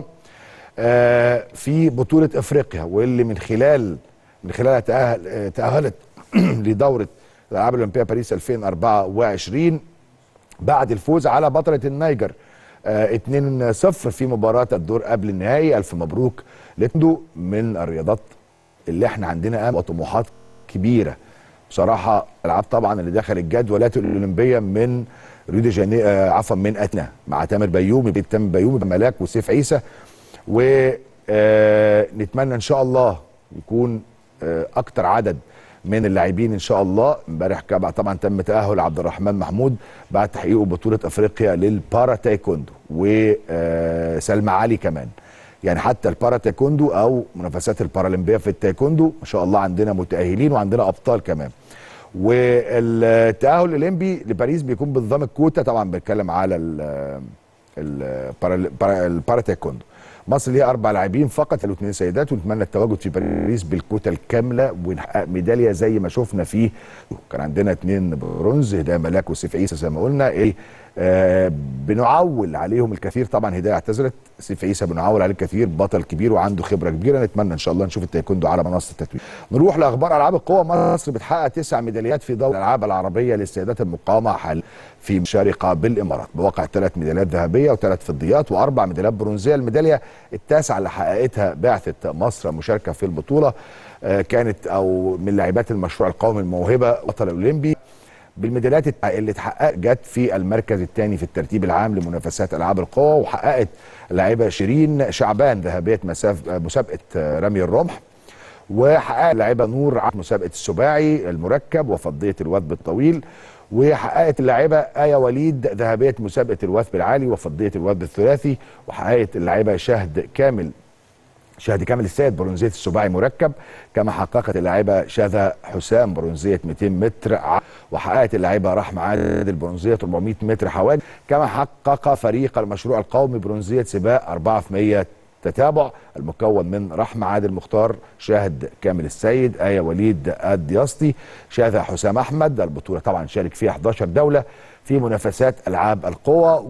في بطولة أفريقيا، واللي من خلالها تأهلت لدورة الألعاب الأولمبية باريس 2024 بعد الفوز على بطلة النيجر 2-0 في مباراة الدور قبل النهائي. ألف مبروك لتندو. من الرياضات اللي احنا عندنا وطموحات كبيرة بصراحة. الألعاب طبعا اللي دخل الجدولات الأولمبية من ريو دي جانيرو من أتنا مع تامر بيومي، تامر بيومي ملاك وسيف عيسى. ونتمنى إن شاء الله يكون اكتر عدد من اللاعبين ان شاء الله. امبارح طبعا تم تاهل عبد الرحمن محمود بعد تحقيقه بطوله افريقيا للبارا تايكوندو، وسلمى علي كمان. يعني حتى البارا تايكوندو او منافسات البارالمبيه في التايكوندو ما شاء الله عندنا متاهلين وعندنا ابطال كمان. والتاهل الاولمبي لباريس بيكون بنظام الكوتا، طبعا بنتكلم على البارا تايكوندو. مصر ليها 4 لاعبين فقط، 2 سيدات، ونتمنى التواجد في باريس بالكوتا الكامله ونحقق ميداليه زي ما شفنا فيه. كان عندنا 2 برونز، هدايا ملاك وسيف عيسى زي ما قلنا. بنعول عليهم الكثير، طبعا هدايا اعتذرت، سيف عيسى بنعول عليه الكثير، بطل كبير وعنده خبره كبيره. نتمنى ان شاء الله نشوف التايكوندو على منصه التتويج. نروح لاخبار العاب القوى. مصر بتحقق 9 ميداليات في دوري الالعاب العربيه للسيدات المقامه حال في مشارقه بالامارات، بواقع 3 ميداليات ذهبيه و3 فضيات و4 ميداليات برونزيه. الميداليه التاسعه اللي حققتها بعثه مصر مشاركه في البطوله كانت او من لاعبات المشروع القومي الموهبه بطل الاولمبي. بالميداليات اللي اتحققت جت في المركز الثاني في الترتيب العام لمنافسات العاب القوى، وحققت اللاعبه شيرين شعبان ذهبيه مسابقه رمي الرمح، وحققت اللاعبه نور مسابقه السباعي المركب وفضيه الوثب الطويل، وحققت اللاعبه آية وليد ذهبيه مسابقه الوثب العالي وفضيه الوثب الثلاثي، وحققت اللاعبه شهد كامل السيد برونزيه السباعي مركب، كما حققت اللاعبه شاذة حسام برونزيه 200 متر، وحققت اللاعبه رحمه عادل برونزيه 400 متر حواجز، كما حقق فريق المشروع القومي برونزيه سباق 4 في 100 تتابع المكون من رحمه عادل مختار، شاهد كامل السيد، آية وليد الدياسطي، شاذة حسام احمد. البطوله طبعا شارك فيها 11 دوله في منافسات العاب القوى،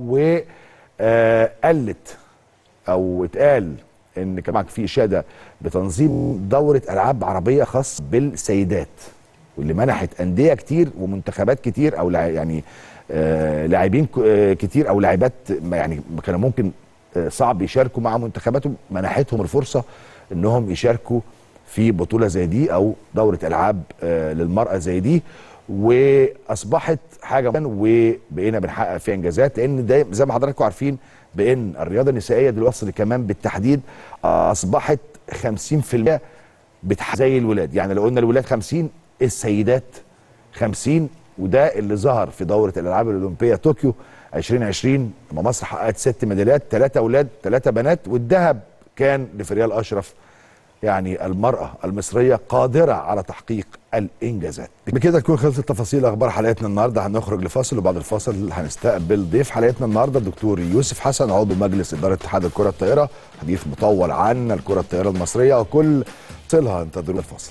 وقلت او اتقال ان كمان في اشاده بتنظيم دوره العاب عربيه خاص بالسيدات، واللي منحت انديه كتير ومنتخبات كتير او يعني لاعبين كتير او لاعبات يعني كانوا ممكن صعب يشاركوا مع منتخباتهم، منحتهم الفرصه انهم يشاركوا في بطوله زي دي او دوره العاب للمراه زي دي، واصبحت حاجه وبقينا بنحقق فيها انجازات، لان ده زي ما حضراتكم عارفين بان الرياضه النسائيه دلوقتي كمان بالتحديد اصبحت 50% زي الولاد، يعني لو قلنا الولاد 50 السيدات 50، وده اللي ظهر في دوره الالعاب الاولمبيه طوكيو 2020 لما مصر حققت 6 ميداليات، 3 اولاد 3 بنات، والذهب كان لفريال اشرف. يعني المرأة المصرية قادرة على تحقيق الإنجازات. بكده تكون خلصت تفاصيل أخبار حلقتنا النهاردة. هنخرج لفاصل، وبعد الفاصل هنستقبل ضيف حلقتنا النهاردة الدكتور يوسف حسن عضو مجلس إدارة اتحاد الكرة الطائرة، حديث مطول عن الكرة الطائرة المصرية وكل صلها. انتظروا الفاصل.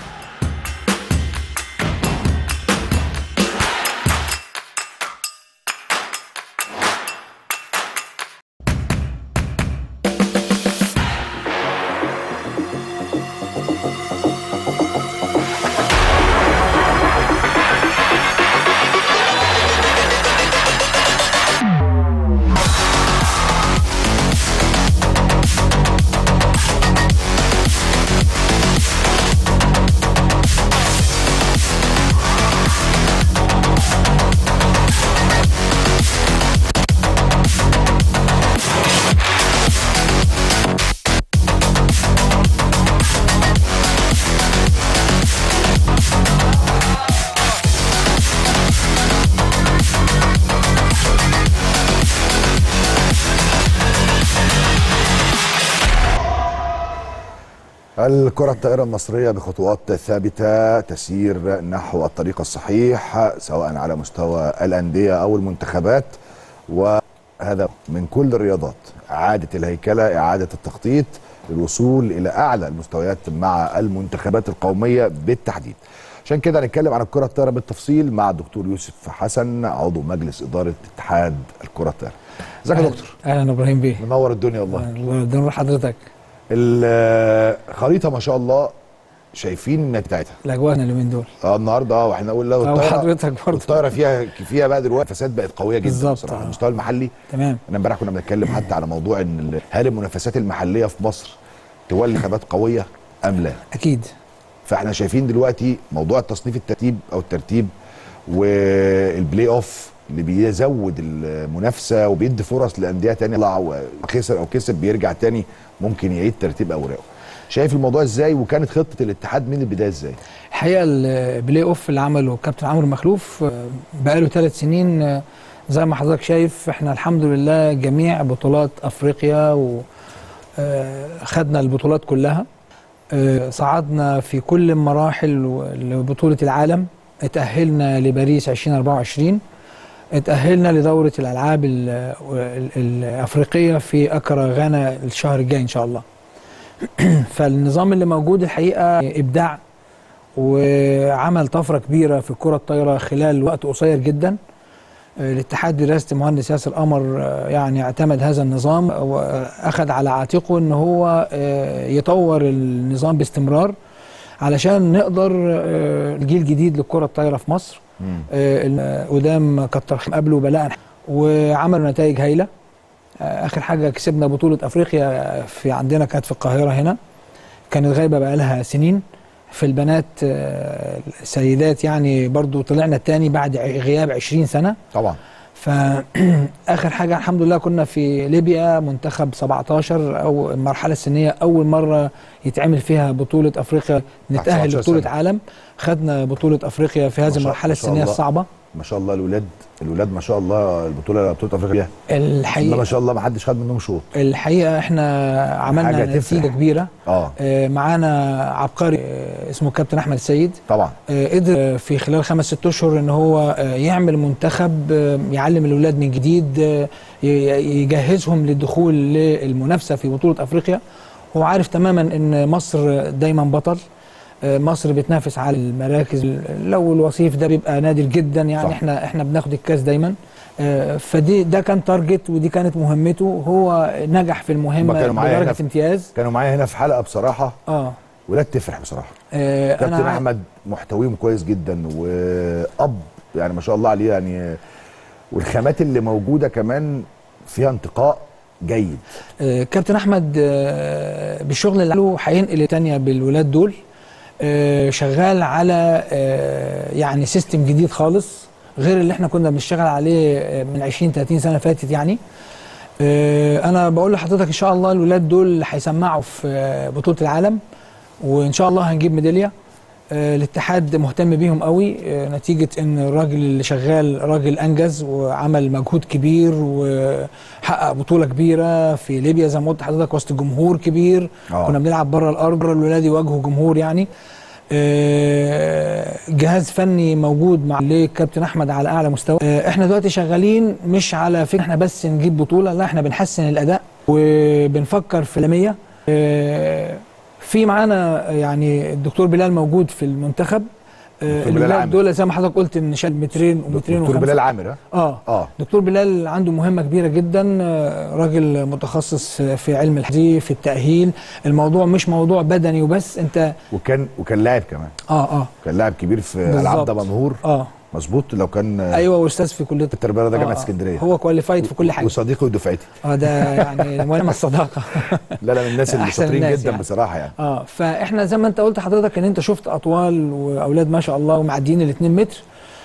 الكرة الطائرة المصرية بخطوات ثابتة تسير نحو الطريق الصحيح، سواء على مستوى الأندية أو المنتخبات، وهذا من كل الرياضات. إعادة الهيكلة، إعادة التخطيط للوصول إلى أعلى المستويات مع المنتخبات القومية بالتحديد. عشان كده هنتكلم عن الكرة الطائرة بالتفصيل مع الدكتور يوسف حسن عضو مجلس إدارة اتحاد الكرة الطائرة. ازيك يا دكتور؟ أهلا إبراهيم بيه. منور الدنيا والله. الله ينور حضرتك. الخريطه ما شاء الله شايفين النتيجه بتاعتها، الاجواء اليومين دول النهارده واحنا قلنا حضرتك برضه الطايره فيها بقى دلوقتي فساد بقت قويه جدا بصراحه على المستوى المحلي. تمام. انا امبارح كنا بنتكلم حتى على موضوع ان هل المنافسات المحليه في مصر تولي انتخابات قويه ام لا؟ اكيد. فاحنا شايفين دلوقتي موضوع التصنيف الترتيب والبلاي اوف اللي بيزود المنافسه وبيدي فرص لانديه ثانيه يطلع خسر او كسب بيرجع ثاني ممكن يعيد ترتيب اوراقه. شايف الموضوع ازاي وكانت خطه الاتحاد من البدايه ازاي؟ الحقيقه البلاي اوف اللي عمله الكابتن عمرو مخلوف بقاله 3 سنين زي ما حضرتك شايف. احنا الحمد لله جميع بطولات افريقيا وخدنا البطولات كلها، صعدنا في كل المراحل لبطوله العالم، اتاهلنا لباريس 2024. اتأهلنا لدورة الألعاب الأفريقية في أكرا غانا الشهر الجاي إن شاء الله. فالنظام اللي موجود الحقيقة إبداع وعمل طفرة كبيرة في الكرة الطايرة خلال وقت قصير جدا. الاتحاد برئاسة المهندس ياسر قمر يعني اعتمد هذا النظام وأخذ على عاتقه أن هو يطور النظام باستمرار علشان نقدر الجيل جديد للكرة الطايرة في مصر قدام كتر قبله بلاء وعملوا نتائج هايلة. آخر حاجة كسبنا بطولة أفريقيا في عندنا كانت في القاهرة هنا، كانت غايبة بقى لها سنين. في البنات السيدات يعني برضو طلعنا الثاني بعد غياب 20 سنة طبعا. فآخر حاجة الحمد لله كنا في ليبيا منتخب 17 أو المرحلة السنية أول مرة يتعمل فيها بطولة أفريقيا نتأهل لبطولة عالم. خدنا بطولة أفريقيا في هذه المرحلة السنية الصعبة. ما شاء الله الولاد ما شاء الله بطولة أفريقيا الحقيقة ما شاء الله ما حدش خد منهم شوط. الحقيقة احنا عملنا نتيجة كبيرة. معانا عبقري اسمه كابتن أحمد السيد طبعا. قدر في خلال 5-6 أشهر ان هو يعمل منتخب يعلم الأولاد من جديد يجهزهم للدخول للمنافسة في بطولة أفريقيا. هو عارف تماما ان مصر دايما بطل، مصر بتنافس على المراكز، لو الوصيف ده بيبقى نادر جدا يعني صح. احنا بناخد الكاس دايما. ده كان تارجت ودي كانت مهمته، هو نجح في المهمه بدرجه امتياز. كانوا معايا هنا في حلقه بصراحه ولاد تفرح بصراحه. كابتن احمد محتويهم كويس جدا واب يعني ما شاء الله عليه يعني، والخامات اللي موجوده كمان فيها انتقاء جيد. كابتن احمد بالشغل اللي عمله هينقل تانية بالولاد دول، شغال على يعني سيستم جديد خالص غير اللي احنا كنا بنشتغل عليه من 20-30 سنه فاتت يعني. انا بقول لحضرتك ان شاء الله الولاد دول هيسمعوا في بطوله العالم وان شاء الله هنجيب ميداليه. الاتحاد مهتم بيهم قوي نتيجه ان الراجل اللي شغال راجل انجز وعمل مجهود كبير وحقق بطوله كبيره في ليبيا زي ما قلت لحضرتك وسط جمهور كبير. كنا بنلعب بره الارض، الولاد يواجهوا جمهور يعني. جهاز فني موجود مع الكابتن احمد على اعلى مستوى. احنا دلوقتي شغالين مش على فكره احنا بس نجيب بطوله، لا احنا بنحسن الاداء وبنفكر في العالميه. في معانا يعني الدكتور بلال موجود في المنتخب. الولاد دول زي ما حضرتك قلت ان شال مترين ومترين دكتور بلال عامر. دكتور بلال عنده مهمه كبيره جدا، راجل متخصص في علم الحديث في التاهيل. الموضوع مش موضوع بدني وبس، انت وكان لاعب كمان. كان لاعب كبير في العاب دمنهور. مظبوط. لو كان ايوه واستاذ في كليه التربيه ده جامعه اسكندريه. هو كواليفايد في كل حاجه وصديقي ودفعتي. ده يعني مهم الصداقه. لا من الناس اللي شاطرين جدا يعني. بصراحه يعني. فاحنا زي ما انت قلت حضرتك ان انت شفت اطوال واولاد ما شاء الله ومعديين ال 2 متر.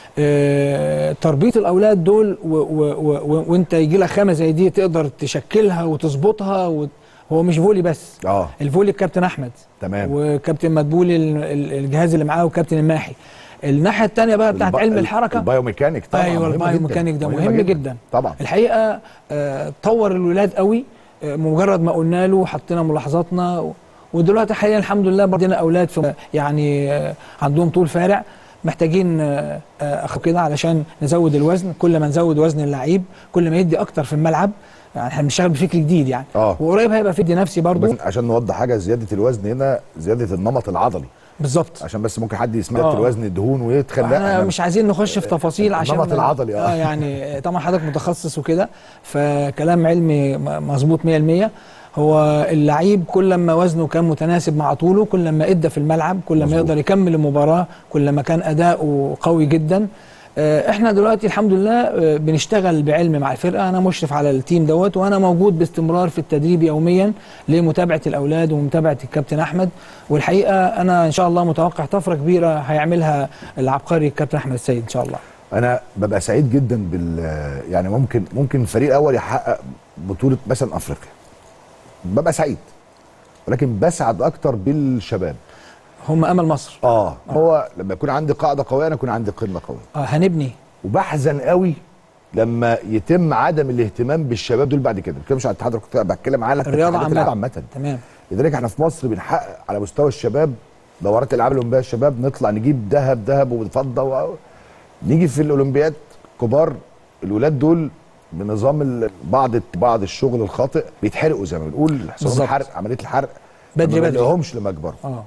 تربيه الاولاد دول وانت يجي لك خامه زي دي تقدر تشكلها وتظبطها هو مش فولي بس. الفولي الكابتن احمد تمام وكابتن مدبولي الجهاز اللي معاه وكابتن الماحي. الناحيه الثانيه بقى بتاعت علم الحركه البايوميكانيك طبعا. ايوه البايوميكانيك ده مهم جدا طبعا. الحقيقه طور الولاد قوي مجرد ما قلنا له حطينا ملاحظاتنا. ودلوقتي حاليا الحمد لله عندنا اولاد في يعني عندهم طول فارع، محتاجين كده علشان نزود الوزن. كل ما نزود وزن اللعيب كل ما يدي اكتر في الملعب. يعني احنا بنشتغل بفكر جديد يعني. وقريب هيبقى فدي نفسي برضو. عشان نوضح حاجه، زياده الوزن هنا زياده النمط العضلي بالظبط، عشان بس ممكن حد يسمع الوزن الدهون ويتخيل. احنا مش عايزين نخش في تفاصيل عشان النمط العضلي يعني طبعا حضرتك متخصص وكده فكلام علمي مظبوط 100%. هو اللعيب كل ما وزنه كان متناسب مع طوله كل ما ادى في الملعب كل ما يقدر يكمل المباراه كل ما كان اداؤه قوي جدا. احنا دلوقتي الحمد لله بنشتغل بعلم مع الفرقه. انا مشرف على التيم دوت وانا موجود باستمرار في التدريب يوميا لمتابعه الاولاد ومتابعه الكابتن احمد. والحقيقه انا ان شاء الله متوقع طفره كبيره هيعملها العبقري الكابتن احمد السيد ان شاء الله. انا ببقى سعيد جدا يعني ممكن الفريق الاول يحقق بطوله مثلا افريقيا، ببقى سعيد، ولكن بسعد اكتر بالشباب. هم امل مصر. هو لما يكون عندي قاعده قويه انا يكون عندي قمه قويه. هنبني. وبحزن قوي لما يتم عدم الاهتمام بالشباب دول بعد كده. ما بتكلمش عن الاتحاد، بتكلم على الرياضه عامه. تمام. لذلك احنا في مصر بنحقق على مستوى الشباب دورات الالعاب الاولمبيه الشباب، نطلع نجيب ذهب وفضه نيجي في الاولمبياد كبار الولاد دول بنظام بعض الشغل الخاطئ بيتحرقوا زي ما بنقول، حصل الحرق، عمليه الحرق بدري ما بنلاقيهمش لما يكبروا.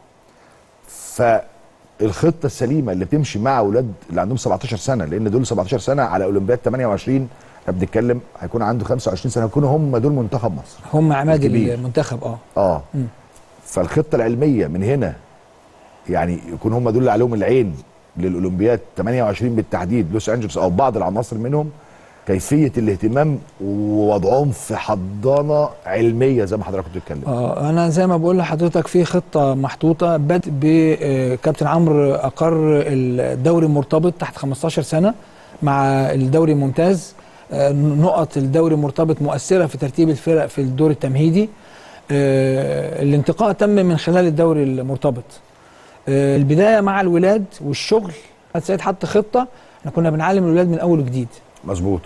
فالخطه السليمه اللي بتمشي مع اولاد اللي عندهم 17 سنه، لان دول 17 سنه على اولمبياد 28، احنا بنتكلم هيكون عنده 25 سنه، يكونوا هم دول منتخب مصر، هم عماد المنتخب. فالخطه العلميه من هنا يعني يكون هم دول اللي عليهم العين للاولمبياد 28 بالتحديد، لوس انجلوس او بعض العناصر منهم، كيفيه الاهتمام ووضعهم في حضانه علميه زي ما حضرتك كنت بتتكلم. انا زي ما بقول لحضرتك في خطه محطوطه، بدء بكابتن عمرو اقر الدوري المرتبط تحت 15 سنه مع الدوري الممتاز. نقط الدوري المرتبط مؤثره في ترتيب الفرق في الدور التمهيدي. الانتقاء تم من خلال الدوري المرتبط. البدايه مع الولاد والشغل، السيد حط خطه، احنا كنا بنعلم الولاد من اول وجديد. مظبوط.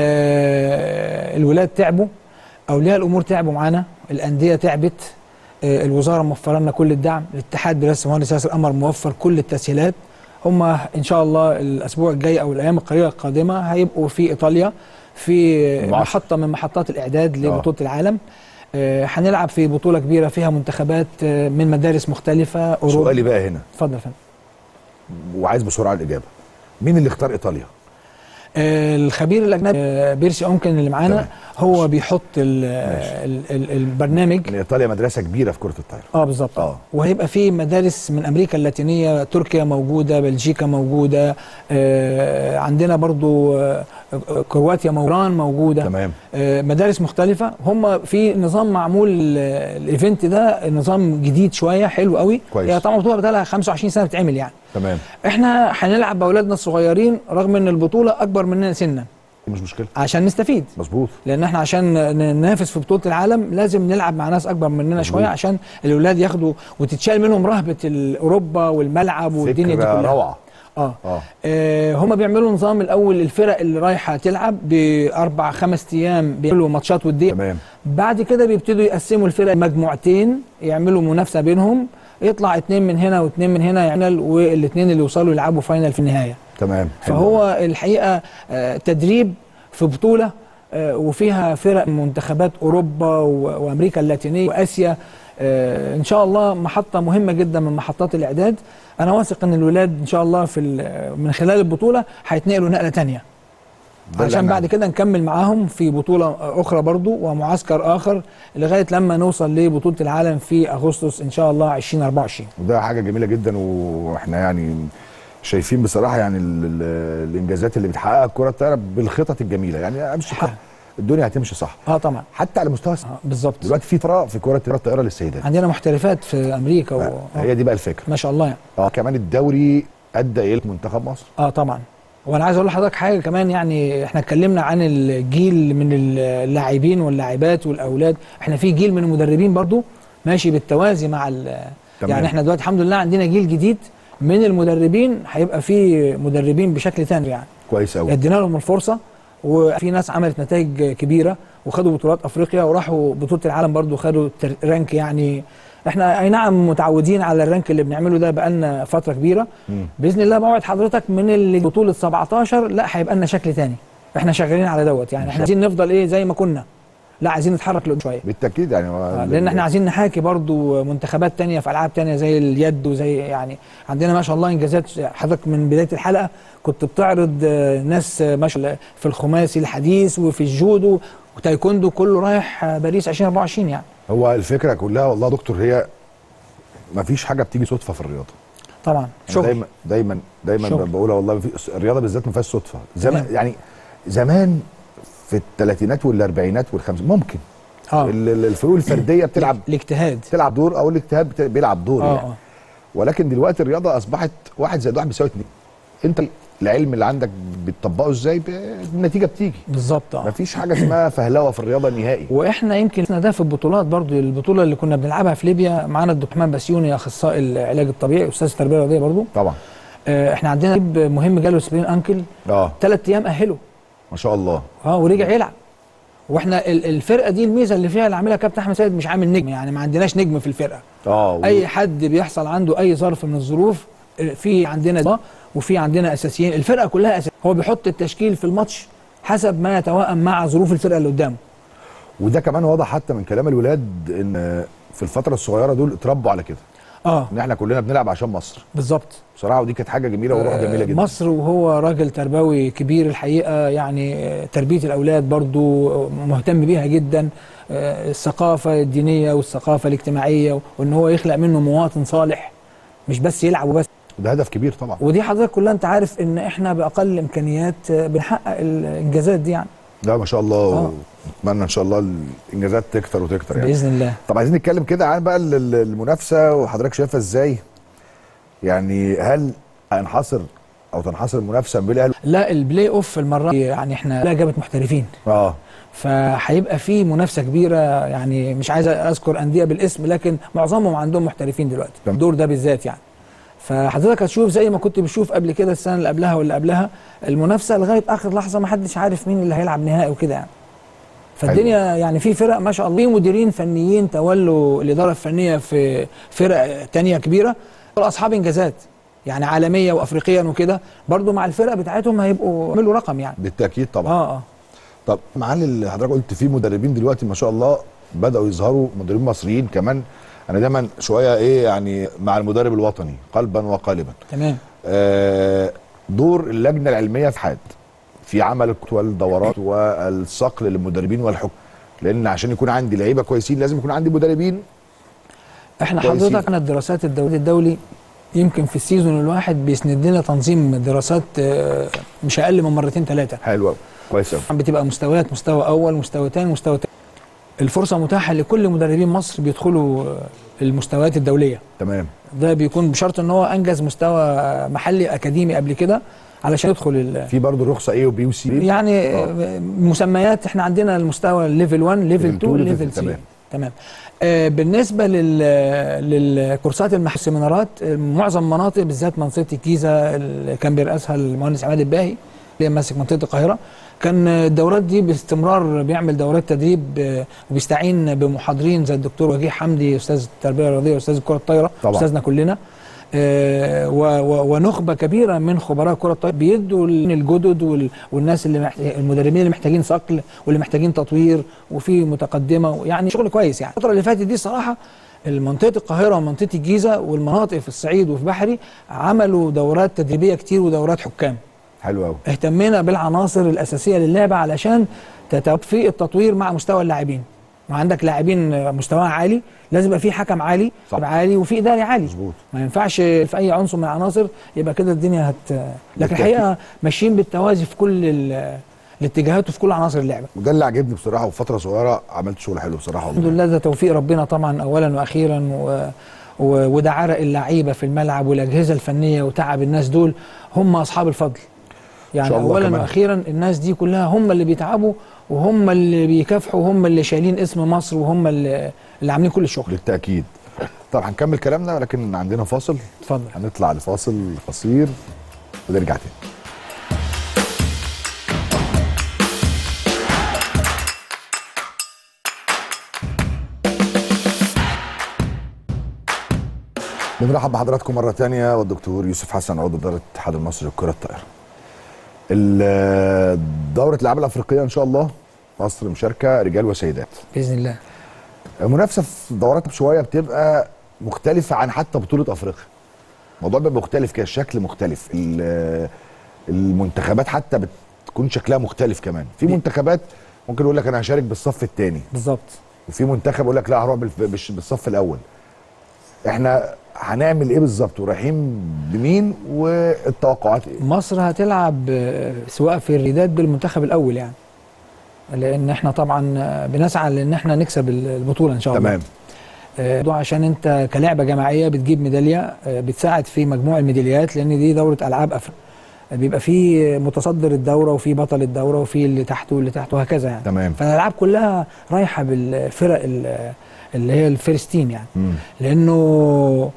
الولاد تعبوا، اولياء الامور تعبوا معانا، الانديه تعبت، الوزاره موفره لنا كل الدعم، الاتحاد برئاسه المهندس ياسر قمر موفر كل التسهيلات. هم ان شاء الله الاسبوع الجاي او الايام القليله القادمه هيبقوا في ايطاليا في محطه من محطات الاعداد لبطوله العالم. هنلعب في بطوله كبيره فيها منتخبات من مدارس مختلفه اوروبا. سؤالي بقى هنا، اتفضل يا فندم، وعايز بسرعه الاجابه. مين اللي اختار ايطاليا؟ الخبير الاجنبي بيرسي اونكن اللي معانا، هو بيحط البرنامج. ايطاليا مدرسه كبيره في كره الطايره. بالظبط. وهيبقى في مدارس من امريكا اللاتينيه، تركيا موجوده، بلجيكا موجوده، عندنا برضو كرواتيا موجوده. تمام. مدارس مختلفه. هم في نظام معمول الايفنت ده، نظام جديد شويه حلو قوي. كويس. هي طبعا بطوله بقى 25 سنه بتتعمل يعني. تمام. احنا هنلعب باولادنا الصغيرين رغم ان البطوله اكبر مننا سنا، مش مشكله، عشان نستفيد. مظبوط. لان احنا عشان ننافس في بطوله العالم لازم نلعب مع ناس اكبر مننا شويه، عشان الاولاد ياخدوا وتتشال منهم رهبه اوروبا والملعب والدنيا دي كلها. روعه. هم بيعملوا نظام الاول، الفرق اللي رايحه تلعب ب4 5 ايام بيعملوا ماتشات وديه. تمام. بعد كده بيبتدوا يقسموا الفرق مجموعتين، يعملوا منافسه بينهم، يطلع 2 من هنا و2 من هنا يعمل، والاثنين اللي يوصلوا يلعبوا فاينل في النهايه. تمام. فهو الحقيقه تدريب في بطوله وفيها فرق منتخبات اوروبا وامريكا اللاتينيه واسيا. ان شاء الله محطه مهمه جدا من محطات الاعداد. انا واثق ان الولاد ان شاء الله من خلال البطوله هيتنقلوا نقله ثانيه، عشان بعد كده نكمل معاهم في بطوله اخرى برضو ومعسكر اخر لغايه لما نوصل لبطوله العالم في اغسطس ان شاء الله 2024. وده حاجه جميله جدا، واحنا يعني شايفين بصراحه يعني الانجازات اللي بتحققها كره الطايره بالخطط الجميله، يعني امشي الدنيا هتمشي صح. طبعا، حتى على مستوى بالظبط. دلوقتي في طرق في كره الطايره للسيدات، عندنا محترفات في امريكا هي دي بقى الفكره ما شاء الله يعني. كمان الدوري ادى الى منتخب مصر. طبعا. وانا عايز اقول لحضرتك حاجه كمان، يعني احنا اتكلمنا عن الجيل من اللاعبين واللاعبات والاولاد، احنا في جيل من المدربين برضو ماشي بالتوازي مع يعني احنا دلوقتي الحمد لله عندنا جيل جديد من المدربين، هيبقى في مدربين بشكل ثاني يعني. كويس قوي. ادينا لهم الفرصه، وفي ناس عملت نتائج كبيره وخدوا بطولات افريقيا وراحوا بطوله العالم برضو خدوا رانك. يعني احنا اي نعم متعودين على الرانك اللي بنعمله ده بقالنا فتره كبيره. باذن الله بوعد حضرتك من بطوله 17 لا هيبقى لنا شكل ثاني، احنا شغالين على دوت يعني. احنا عايزين نفضل زي ما كنا، لا عايزين نتحرك لقدام شويه بالتاكيد يعني. لان احنا عايزين نحاكي برضو منتخبات تانية في العاب تانية زي اليد وزي يعني عندنا ما شاء الله انجازات. حضرتك من بدايه الحلقه كنت بتعرض ناس ما شاء الله في الخماسي الحديث وفي الجودو وتايكوندو، كله رايح باريس 2024 يعني. هو الفكره كلها والله يا دكتور، هي ما فيش حاجه بتيجي صدفه في الرياضه. طبعا شغل. دايما بقولها والله، الرياضه بالذات ما فيهاش صدفه. زمان يعني زمان في الثلاثينات والاربعينات والخمسينات ممكن الفروق الفرديه بتلعب الاجتهاد تلعب دور، او الاجتهاد بيلعب دور يعني. ولكن دلوقتي الرياضه اصبحت 1 زائد 1 بيساوي 2. انت العلم اللي عندك بتطبقه ازاي النتيجه بتيجي بالظبط. مفيش حاجه اسمها فهلوه في الرياضه نهائي. واحنا يمكن ده في البطولات برضو، البطوله اللي كنا بنلعبها في ليبيا معانا الدكتور محمد بسيوني اخصائي العلاج الطبيعي استاذ التربيه الرياضيه برضو. طبعا. احنا عندنا لعيب مهم جاله سبرين انكل 3 ايام اهله ما شاء الله. ورجع يلعب. واحنا الفرقه دي الميزه اللي فيها اللي عاملها كابتن احمد سيد، مش عامل نجم يعني، ما عندناش نجم في الفرقه. اي حد بيحصل عنده اي ظرف من الظروف، في عندنا وفي عندنا اساسيين، الفرقه كلها اساسيين. هو بيحط التشكيل في الماتش حسب ما يتوائم مع ظروف الفرقه اللي قدامه. وده كمان واضح حتى من كلام الولاد ان في الفتره الصغيره دول اتربوا على كده، ان احنا كلنا بنلعب عشان مصر. بالظبط بصراحه، ودي كانت حاجه جميله وروح جميله جدا. مصر، وهو راجل تربوي كبير الحقيقه، يعني تربيه الاولاد برضو مهتم بيها جدا، الثقافه الدينيه والثقافه الاجتماعيه، وان هو يخلق منه مواطن صالح مش بس يلعب وبس. ده هدف كبير طبعا. ودي حضرتك كلها انت عارف ان احنا باقل الامكانيات بنحقق الانجازات دي يعني. لا ما شاء الله. نتمنى ان شاء الله الانجازات تكتر وتكتر يعني باذن الله. طب عايزين نتكلم كده عن بقى المنافسه، وحضرتك شايفها ازاي؟ يعني هل هينحصر او تنحصر المنافسه بين الاهلي؟ لا، البلاي اوف المره يعني احنا لا جابت محترفين، فهيبقى في منافسه كبيره، يعني مش عايز اذكر انديه بالاسم لكن معظمهم عندهم محترفين دلوقتي الدور ده بالذات يعني. فحضرتك هتشوف زي ما كنت بتشوف قبل كده السنه اللي قبلها واللي قبلها، المنافسه لغايه اخر لحظه ما حدش عارف مين اللي هيلعب نهائي وكده يعني. فالدنيا يعني في فرق ما شاء الله، في مديرين فنيين تولوا الاداره الفنيه في فرق تانية كبيره، اصحاب انجازات يعني عالميه وافريقيا وكده، برضو مع الفرقه بتاعتهم هيبقوا يعملوا رقم يعني. بالتاكيد طبعا. طب معالي اللي حضرتك قلت في مدربين دلوقتي ما شاء الله بداوا يظهروا، مدربين مصريين كمان. انا دايما شويه يعني مع المدرب الوطني قلبا وقالبا. تمام. دور اللجنه العلميه في حد في عمل والدورات والصقل للمدربين والحكم، لان عشان يكون عندي لعيبه كويسين لازم يكون عندي مدربين. احنا حضرتك انا الدراسات الدولي يمكن في السيزون الواحد بيسند لنا تنظيم دراسات مش اقل من مرتين 3. حلو قوي، كويس قوي. بتبقى مستويات، مستوى اول، مستوى ثاني، مستوى ثالث. الفرصه متاحه لكل مدربين مصر بيدخلوا المستويات الدوليه. تمام. ده بيكون بشرط ان هو انجز مستوى محلي اكاديمي قبل كده علشان يدخل في برضه رخصه ايه وبي وسي يعني مسميات. احنا عندنا المستوى ليفل 1 ليفل 2 ليفل 3. تمام. بالنسبه للكورسات السيمينارات، معظم مناطق بالذات منطقه الجيزه اللي كان بيرأسها المهندس عماد الباهي اللي ماسك منطقه القاهره، كان الدورات دي باستمرار بيعمل دورات تدريب وبيستعين بمحاضرين زي الدكتور وجيه حمدي استاذ التربيه الرياضيه واستاذ الكره الطايره استاذنا كلنا، ونخبه كبيره من خبراء كره الطايره بيدوا الجدد والناس اللي المدربين اللي محتاجين صقل واللي محتاجين تطوير وفي متقدمه، يعني شغل كويس يعني. الفتره اللي فاتت دي صراحه منطقه القاهره ومنطقه الجيزه والمناطق في الصعيد وفي بحري عملوا دورات تدريبيه كتير ودورات حكام. حلو قوي. اهتمينا بالعناصر الاساسيه للعبه علشان تتوفي التطوير مع مستوى اللاعبين. ما عندك لاعبين مستواها عالي لازم يبقى في حكم عالي عالي وفي اداري عالي. مظبوط. ما ينفعش في اي عنصر من العناصر يبقى كده الدنيا لكن الحقيقه ماشيين بالتوازي في كل الاتجاهات وفي كل عناصر اللعبه. وده اللي عجبني بصراحه، وفي فتره صغيره عملت شغل حلو بصراحه والله. الحمد لله، ده توفيق ربنا طبعا اولا واخيرا، وده عرق اللعيبه في الملعب والاجهزه الفنيه وتعب الناس دول، هم اصحاب الفضل. يعني اولا واخيرا الناس دي كلها هم اللي بيتعبوا وهم اللي بيكافحوا وهم اللي شايلين اسم مصر وهم اللي عاملين كل الشغل. بالتاكيد. طب هنكمل كلامنا ولكن عندنا فاصل. اتفضل. هنطلع لفاصل قصير ونرجع تاني. بنرحب بحضراتكم مرة تانية والدكتور يوسف حسن عضو إدارة الاتحاد المصري لكرة الطائرة. دورة الألعاب الأفريقية إن شاء الله مصر مشاركة رجال وسيدات بإذن الله. المنافسة في دورات شوية بتبقى مختلفة عن حتى بطولة أفريقيا. الموضوع بيبقى مختلف كده، الشكل مختلف، المنتخبات حتى بتكون شكلها مختلف كمان. في منتخبات ممكن يقول لك أنا هشارك بالصف الثاني بالظبط، وفي منتخب يقول لك لا هروح بالصف الأول. احنا هنعمل ايه بالظبط ورايحين بمين والتوقعات ايه؟ مصر هتلعب سواء في الريدات بالمنتخب الاول يعني، لان احنا طبعا بنسعى لان احنا نكسب البطوله ان شاء الله. تمام. عشان انت كلعبه جماعيه بتجيب ميداليه، بتساعد في مجموع الميداليات، لان دي دوره العاب افريقيا بيبقى في متصدر الدوره وفي بطل الدوره وفي اللي تحته واللي تحته وهكذا يعني. تمام. فالالعاب كلها رايحه بالفرق اللي هي الفيرستين يعني. لانه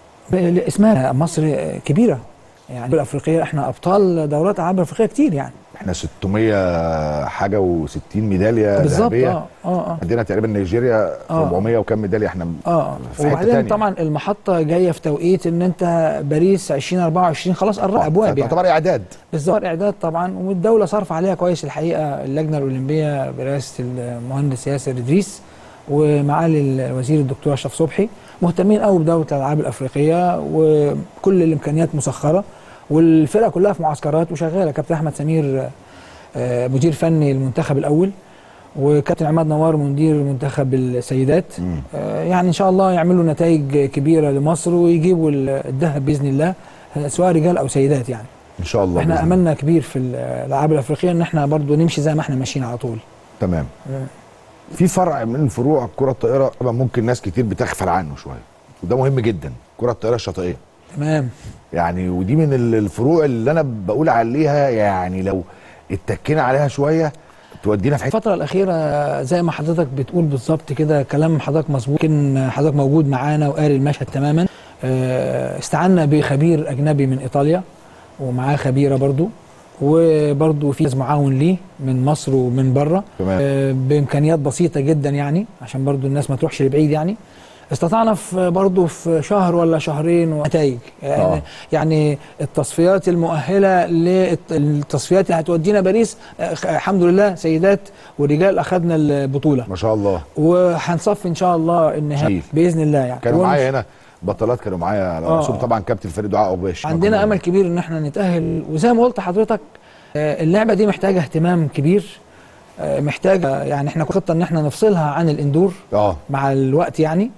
اسمها مصر كبيره يعني الافريقيه، احنا ابطال دورات العاب افريقيه كتير يعني. احنا 600 حاجه و60 ميداليه بالظبط. ذهبيه. اه عندنا تقريبا نيجيريا 400 وكم ميداليه. احنا في حته وبعدين تانية. طبعا المحطه جايه في توقيت ان انت باريس 2024 خلاص قرب ابواب يعني. تعتبر اعداد. بالظبط اعداد طبعا، والدوله صرف عليها كويس الحقيقه. اللجنه الاولمبيه برئاسه المهندس ياسر ادريس ومعالي الوزير الدكتور اشرف صبحي مهتمين قوي بدوله الالعاب الافريقيه، وكل الامكانيات مسخره، والفرقه كلها في معسكرات وشغاله. كابتن احمد سمير مدير فني المنتخب الاول، وكابتن عماد نوار مدير منتخب السيدات. يعني ان شاء الله يعملوا نتائج كبيره لمصر ويجيبوا الذهب باذن الله، سواء رجال او سيدات يعني ان شاء الله. احنا املنا كبير في الالعاب الافريقيه ان احنا برضو نمشي زي ما احنا ماشيين على طول. تمام. في فرع من فروع كره الطائره طبعا ممكن ناس كتير بتغفل عنه شويه، وده مهم جدا، كره الطائره الشاطئيه. تمام. يعني ودي من الفروع اللي انا بقول عليها، يعني لو اتكينا عليها شويه تودينا في حته. الفتره الاخيره زي ما حضرتك بتقول بالظبط كده، كلام حضرتك مظبوط. يمكن حضرتك موجود معانا وقاري المشهد تماما. استعنا بخبير اجنبي من ايطاليا ومعاه خبيره برضو، وبرضو في معاون ليه من مصر ومن بره بامكانيات بسيطه جدا يعني، عشان برضو الناس ما تروحش لبعيد يعني. استطعنا في برضو في شهر ولا شهرين ونتائج يعني التصفيات المؤهله للتصفيات اللي هتودينا باريس. الحمد لله سيدات ورجال اخذنا البطوله ما شاء الله، وهنصفي ان شاء الله النهائي باذن الله يعني. كانوا معايا هنا بطلات، كانوا معايا على رسوم طبعا كابتن فريد دعاء قباش. عندنا امل كبير ان احنا نتاهل، وزي ما قلت لحضرتك اللعبه دي محتاجه اهتمام كبير، محتاجه يعني احنا خطه ان احنا نفصلها عن الاندور مع الوقت يعني.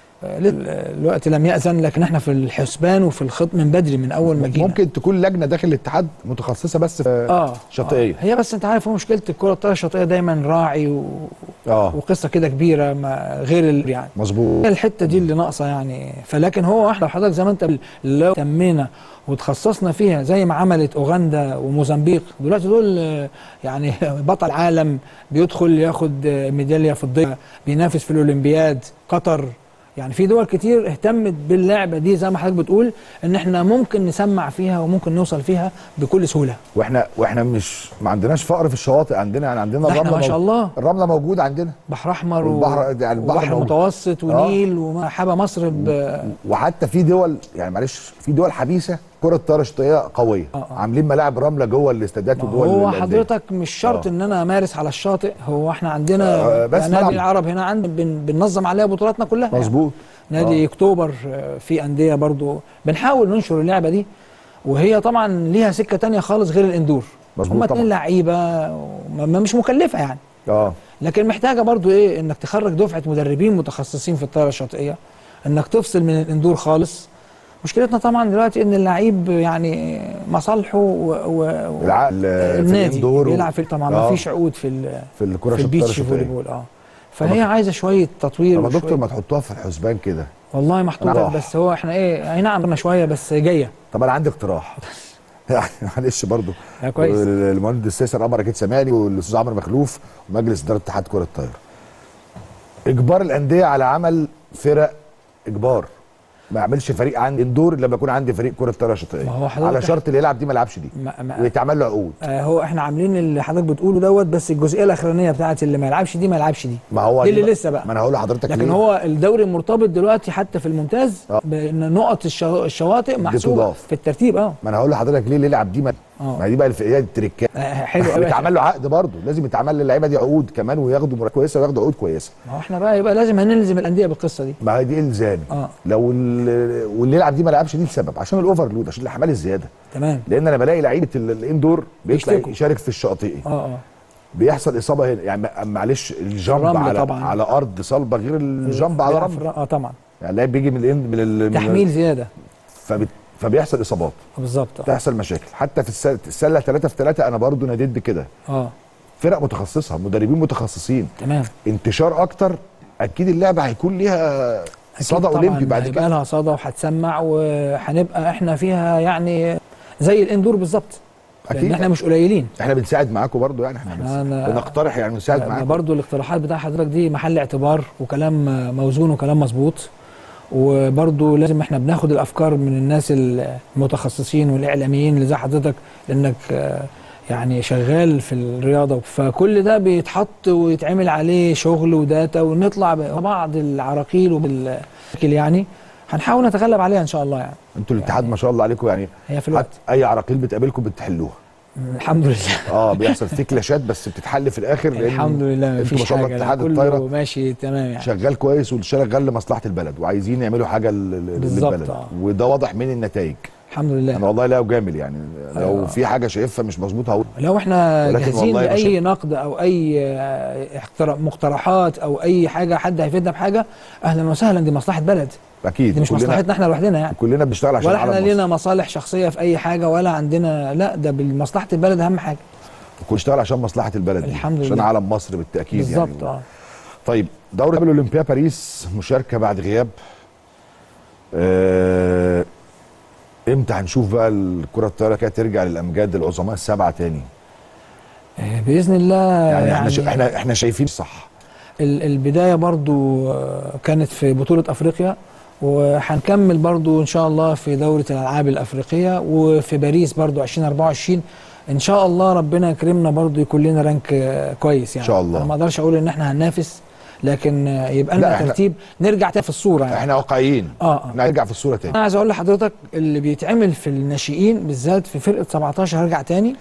الوقت لم يأذن، لكن احنا في الحسبان وفي الخط من بدري من اول ما جينا. ممكن تكون لجنه داخل الاتحاد متخصصه بس في شاطئيه. هي بس انت عارف مشكله الكره الطائره الشاطئيه دايما راعي وقصه كده كبيره غير يعني. مظبوط. الحته دي اللي ناقصه يعني. فلكن هو احنا حضرتك زي ما انت لو تمينا وتخصصنا فيها زي ما عملت اوغندا وموزمبيق دلوقتي، دول يعني بطل عالم بيدخل ياخد ميداليه فضيه، بينافس في الاولمبياد. قطر يعني في دول كتير اهتمت باللعبه دي زي ما حضرتك بتقول، ان احنا ممكن نسمع فيها وممكن نوصل فيها بكل سهوله. واحنا مش ما عندناش فقر في الشواطئ عندنا، يعني عندنا الرمله ما شاء الله الرمله موجوده عندنا، بحر احمر والبحر متوسط ونيل وحابه مصر وحتى في دول يعني معلش في دول حبيسه كره الطائره الشاطئيه قويه. عاملين ملاعب رمله جوه الاستادات وجوه هو حضرتك مش شرط ان انا امارس على الشاطئ. هو احنا عندنا بس نادي العرب هنا عندنا بننظم عليها بطولاتنا كلها. مظبوط. نادي اكتوبر في انديه برضو بنحاول ننشر اللعبه دي، وهي طبعا ليها سكه تانية خالص غير الاندور. هم 2 لعيبه مش مكلفه يعني. لكن محتاجه برضو ايه، انك تخرج دفعه مدربين متخصصين في الطائره الشاطئيه، انك تفصل من الاندور خالص. مشكلتنا طبعا دلوقتي ان اللعيب يعني مصالحه العقل النادي بيلعب في طبعا ما فيش عقود في الكره في البيتش فولي بول. فهي عايزه شويه تطوير. طب يا دكتور ما تحطوها في الحسبان كده. والله محطوطه، بس هو احنا ايه اي نعم شويه بس جايه. طب انا عندي اقتراح يعني معلش برضه كويس. المهندس سيسر قمر اكيد سامعني، والاستاذ عمرو مخلوف ومجلس اداره اتحاد كره الطايره. اجبار الانديه على عمل فرق، اجبار ما اعملش فريق عندي اندور لما يكون عندي فريق كره طائره شاطئيه، على شرط اللي يلعب دي ما يلعبش دي ويتعمل له عقود. هو احنا عاملين اللي حضرتك بتقوله دوت، بس الجزئيه الاخرانيه بتاعت اللي ما يلعبش دي ما يلعبش دي، ما هو دي اللي لسه بقى. ما انا هقول لحضرتك لكن هو الدوري المرتبط دلوقتي حتى في الممتاز بان نقط الشواطئ محسوبه في الترتيب. ما انا هقول لحضرتك ليه اللي يلعب دي ما دي بقى التريكات. حلو قوي. بيتعمل له عقد برضه، لازم يتعمل للعيبه دي عقود كمان، وياخدوا مرتب كويسه وياخدوا عقود كويسه. ما هو احنا بقى يبقى لازم هنلزم الانديه بالقصه دي. ما هي دي الزامي. لو واللي يلعب دي ما لعبش دي لسبب، عشان الاوفرلود، عشان الاحمال الزياده. تمام. لان انا بلاقي لعيبه الاندور بيطلع يشارك في الشاطئي. بيحصل اصابه هنا، يعني معلش الجامب على ارض صلبه غير الجامب على رمل. طبعا. يعني اللعيب بيجي من تحميل زياده، فبيحصل اصابات بالظبط. تحصل مشاكل. حتى في السله 3 في 3 انا برضو ناديت بكده. فرق متخصصه، مدربين متخصصين. تمام. انتشار اكتر، اكيد اللعبه هيكون ليها صدى اولمبي بعد كده. هيبقى لها صدى وهتسمع، وهنبقى احنا فيها يعني زي الاندور بالظبط. اكيد احنا مش قليلين، احنا بنساعد معاكم برضو يعني، احنا بنقترح يعني بنساعد معاكم برضو. الاقتراحات بتاع حضرتك دي محل اعتبار وكلام موزون وكلام مظبوط، وبرضو لازم احنا بناخد الافكار من الناس المتخصصين والاعلاميين اللي زي حضرتك، لانك يعني شغال في الرياضه، فكل ده بيتحط ويتعمل عليه شغل وداتا، ونطلع ببعض العراقيل وبالشكل يعني هنحاول نتغلب عليها ان شاء الله يعني. انتوا الاتحاد ما شاء الله عليكم يعني هي في الوقت اي عراقيل بتقابلكم بتحلوها. الحمد لله. بيحصل فيه كلاشات بس بتتحل في الاخر، لان الحمد لله انتوا مفيش ما شاء الله حاجه، اتحاد كله الطايره ماشي تمام يعني، شغال كويس وشغال لمصلحه البلد، وعايزين يعملوا حاجه للبلد. وده واضح من النتائج. الحمد لله. انا والله لا اجامل يعني، لو في حاجه شايفها مش مظبوطه هقول. لو احنا جاهزين لاي نقد او اي مقترحات او اي حاجه حد هيفيدنا بحاجه، اهلا وسهلا، دي مصلحه بلد اكيد، دي مش مصلحتنا احنا لوحدنا يعني، كلنا بنشتغل عشان ولا احنا علم لينا مصالح شخصيه في اي حاجه ولا عندنا، لا ده بمصلحه البلد اهم حاجه. بنشتغل عشان مصلحه البلد الحمد لله، عشان علم مصر بالتاكيد بالظبط يعني. طيب دوره الاولمبيا باريس مشاركه بعد غياب، امتى هنشوف بقى الكره الطايره كده ترجع للامجاد العظماء السبعه تاني؟ باذن الله يعني احنا شايفين صح. البدايه برضو كانت في بطوله افريقيا، وهنكمل برضو ان شاء الله في دوره الالعاب الافريقيه، وفي باريس برضو 2024 ان شاء الله ربنا يكرمنا برضو يكون لنا رانك كويس يعني. ان شاء الله. انا ما اقدرش اقول ان احنا هننافس، لكن يبقى لنا ترتيب نرجع تاني في الصوره يعني. احنا واقعيين نرجع في الصوره تاني. انا عايز اقول لحضرتك اللي بيتعمل في الناشئين بالذات في فرقه 17 هرجع تاني،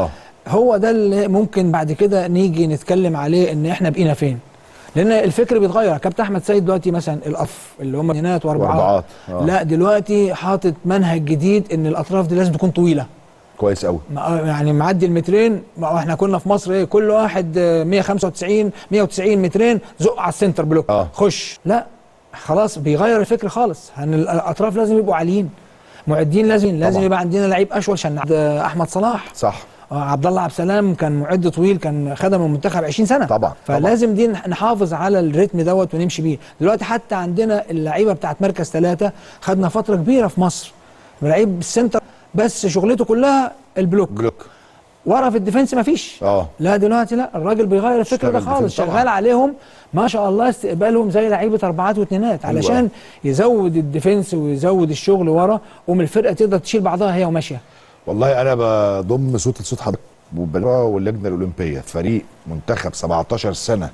هو ده اللي ممكن بعد كده نيجي نتكلم عليه ان احنا بقينا فين، لان الفكر بيتغير. كابتن احمد سيد دلوقتي مثلا الاطراف اللي هم اثنينات واربعات لا دلوقتي حاطط منهج جديد ان الاطراف دي لازم تكون طويله كويس قوي، يعني معدي المترين. احنا كنا في مصر كل واحد 195 190 مترين زق على السنتر بلوك خش، لا خلاص بيغير الفكر خالص، الاطراف لازم يبقوا عاليين، معدين لازم يبقى عندنا لعيب اشول عشان احمد صلاح صح، عبد الله عبد السلام كان معد طويل، كان خدم المنتخب 20 سنه طبعا، فلازم دي نحافظ على الريتم دوت ونمشي بيه. دلوقتي حتى عندنا اللعيبه بتاعت مركز 3 خدنا فتره كبيره في مصر لعيب السنتر بس شغلته كلها البلوك ورا في الديفنس مفيش. لا دلوقتي لا، الراجل بيغير الفكر ده خالص، شغال عليهم ما شاء الله، استقبالهم زي لعيبه اربعات واثنينات علشان يزود الديفنس ويزود الشغل ورا، ومن الفرقه تقدر تشيل بعضها هي وماشيه. والله انا بضم صوت لصوت حضرتك واللجنه الاولمبيه، فريق منتخب 17 سنه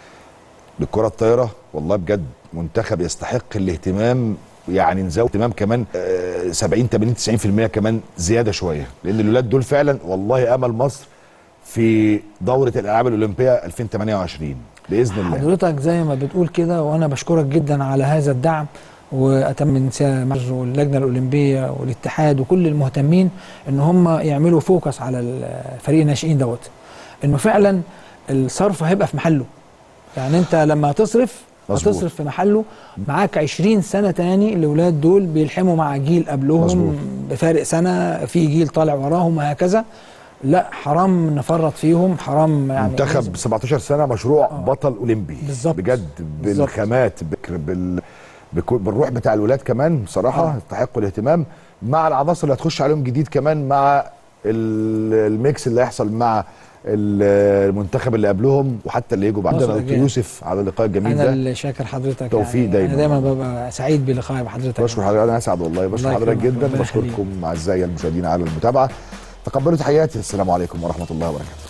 للكره الطايره، والله بجد منتخب يستحق الاهتمام، يعني نزود اهتمام كمان 70 80 90% كمان زياده شويه، لان الولاد دول فعلا والله امل مصر في دوره الالعاب الاولمبيه 2028 باذن الله. حضرتك زي ما بتقول كده، وانا بشكرك جدا على هذا الدعم، واتمنى مصر واللجنه الاولمبيه والاتحاد وكل المهتمين ان هم يعملوا فوكس على الفريق الناشئين دوت، انه فعلا الصرف هيبقى في محله. يعني انت لما هتصرف هتصرف في محله، معاك 20 سنه تاني الاولاد دول بيلحموا مع جيل قبلهم بفارق سنة، في جيل طالع وراهم وهكذا. لا حرام نفرط فيهم، حرام يعني. منتخب 17 سنه مشروع بطل اولمبي بالظبط بجد، بالخامات بالروح بتاع الولاد كمان بصراحه يستحقوا الاهتمام، مع العناصر اللي هتخش عليهم جديد كمان، مع الميكس اللي هيحصل مع المنتخب اللي قبلهم وحتى اللي يجوا بعدنا. دكتور يوسف على اللقاء الجميل ده، انا اللي شاكر حضرتك، توفيق يعني دايما. انا دايما ببقى سعيد بلقائي بحضرتك. بشكر حضرتك، انا اسعد والله، بشكر حضرتك جدا، بشكركم اعزائي المشاهدين على المتابعه، تقبلوا تحياتي، السلام عليكم ورحمه الله وبركاته.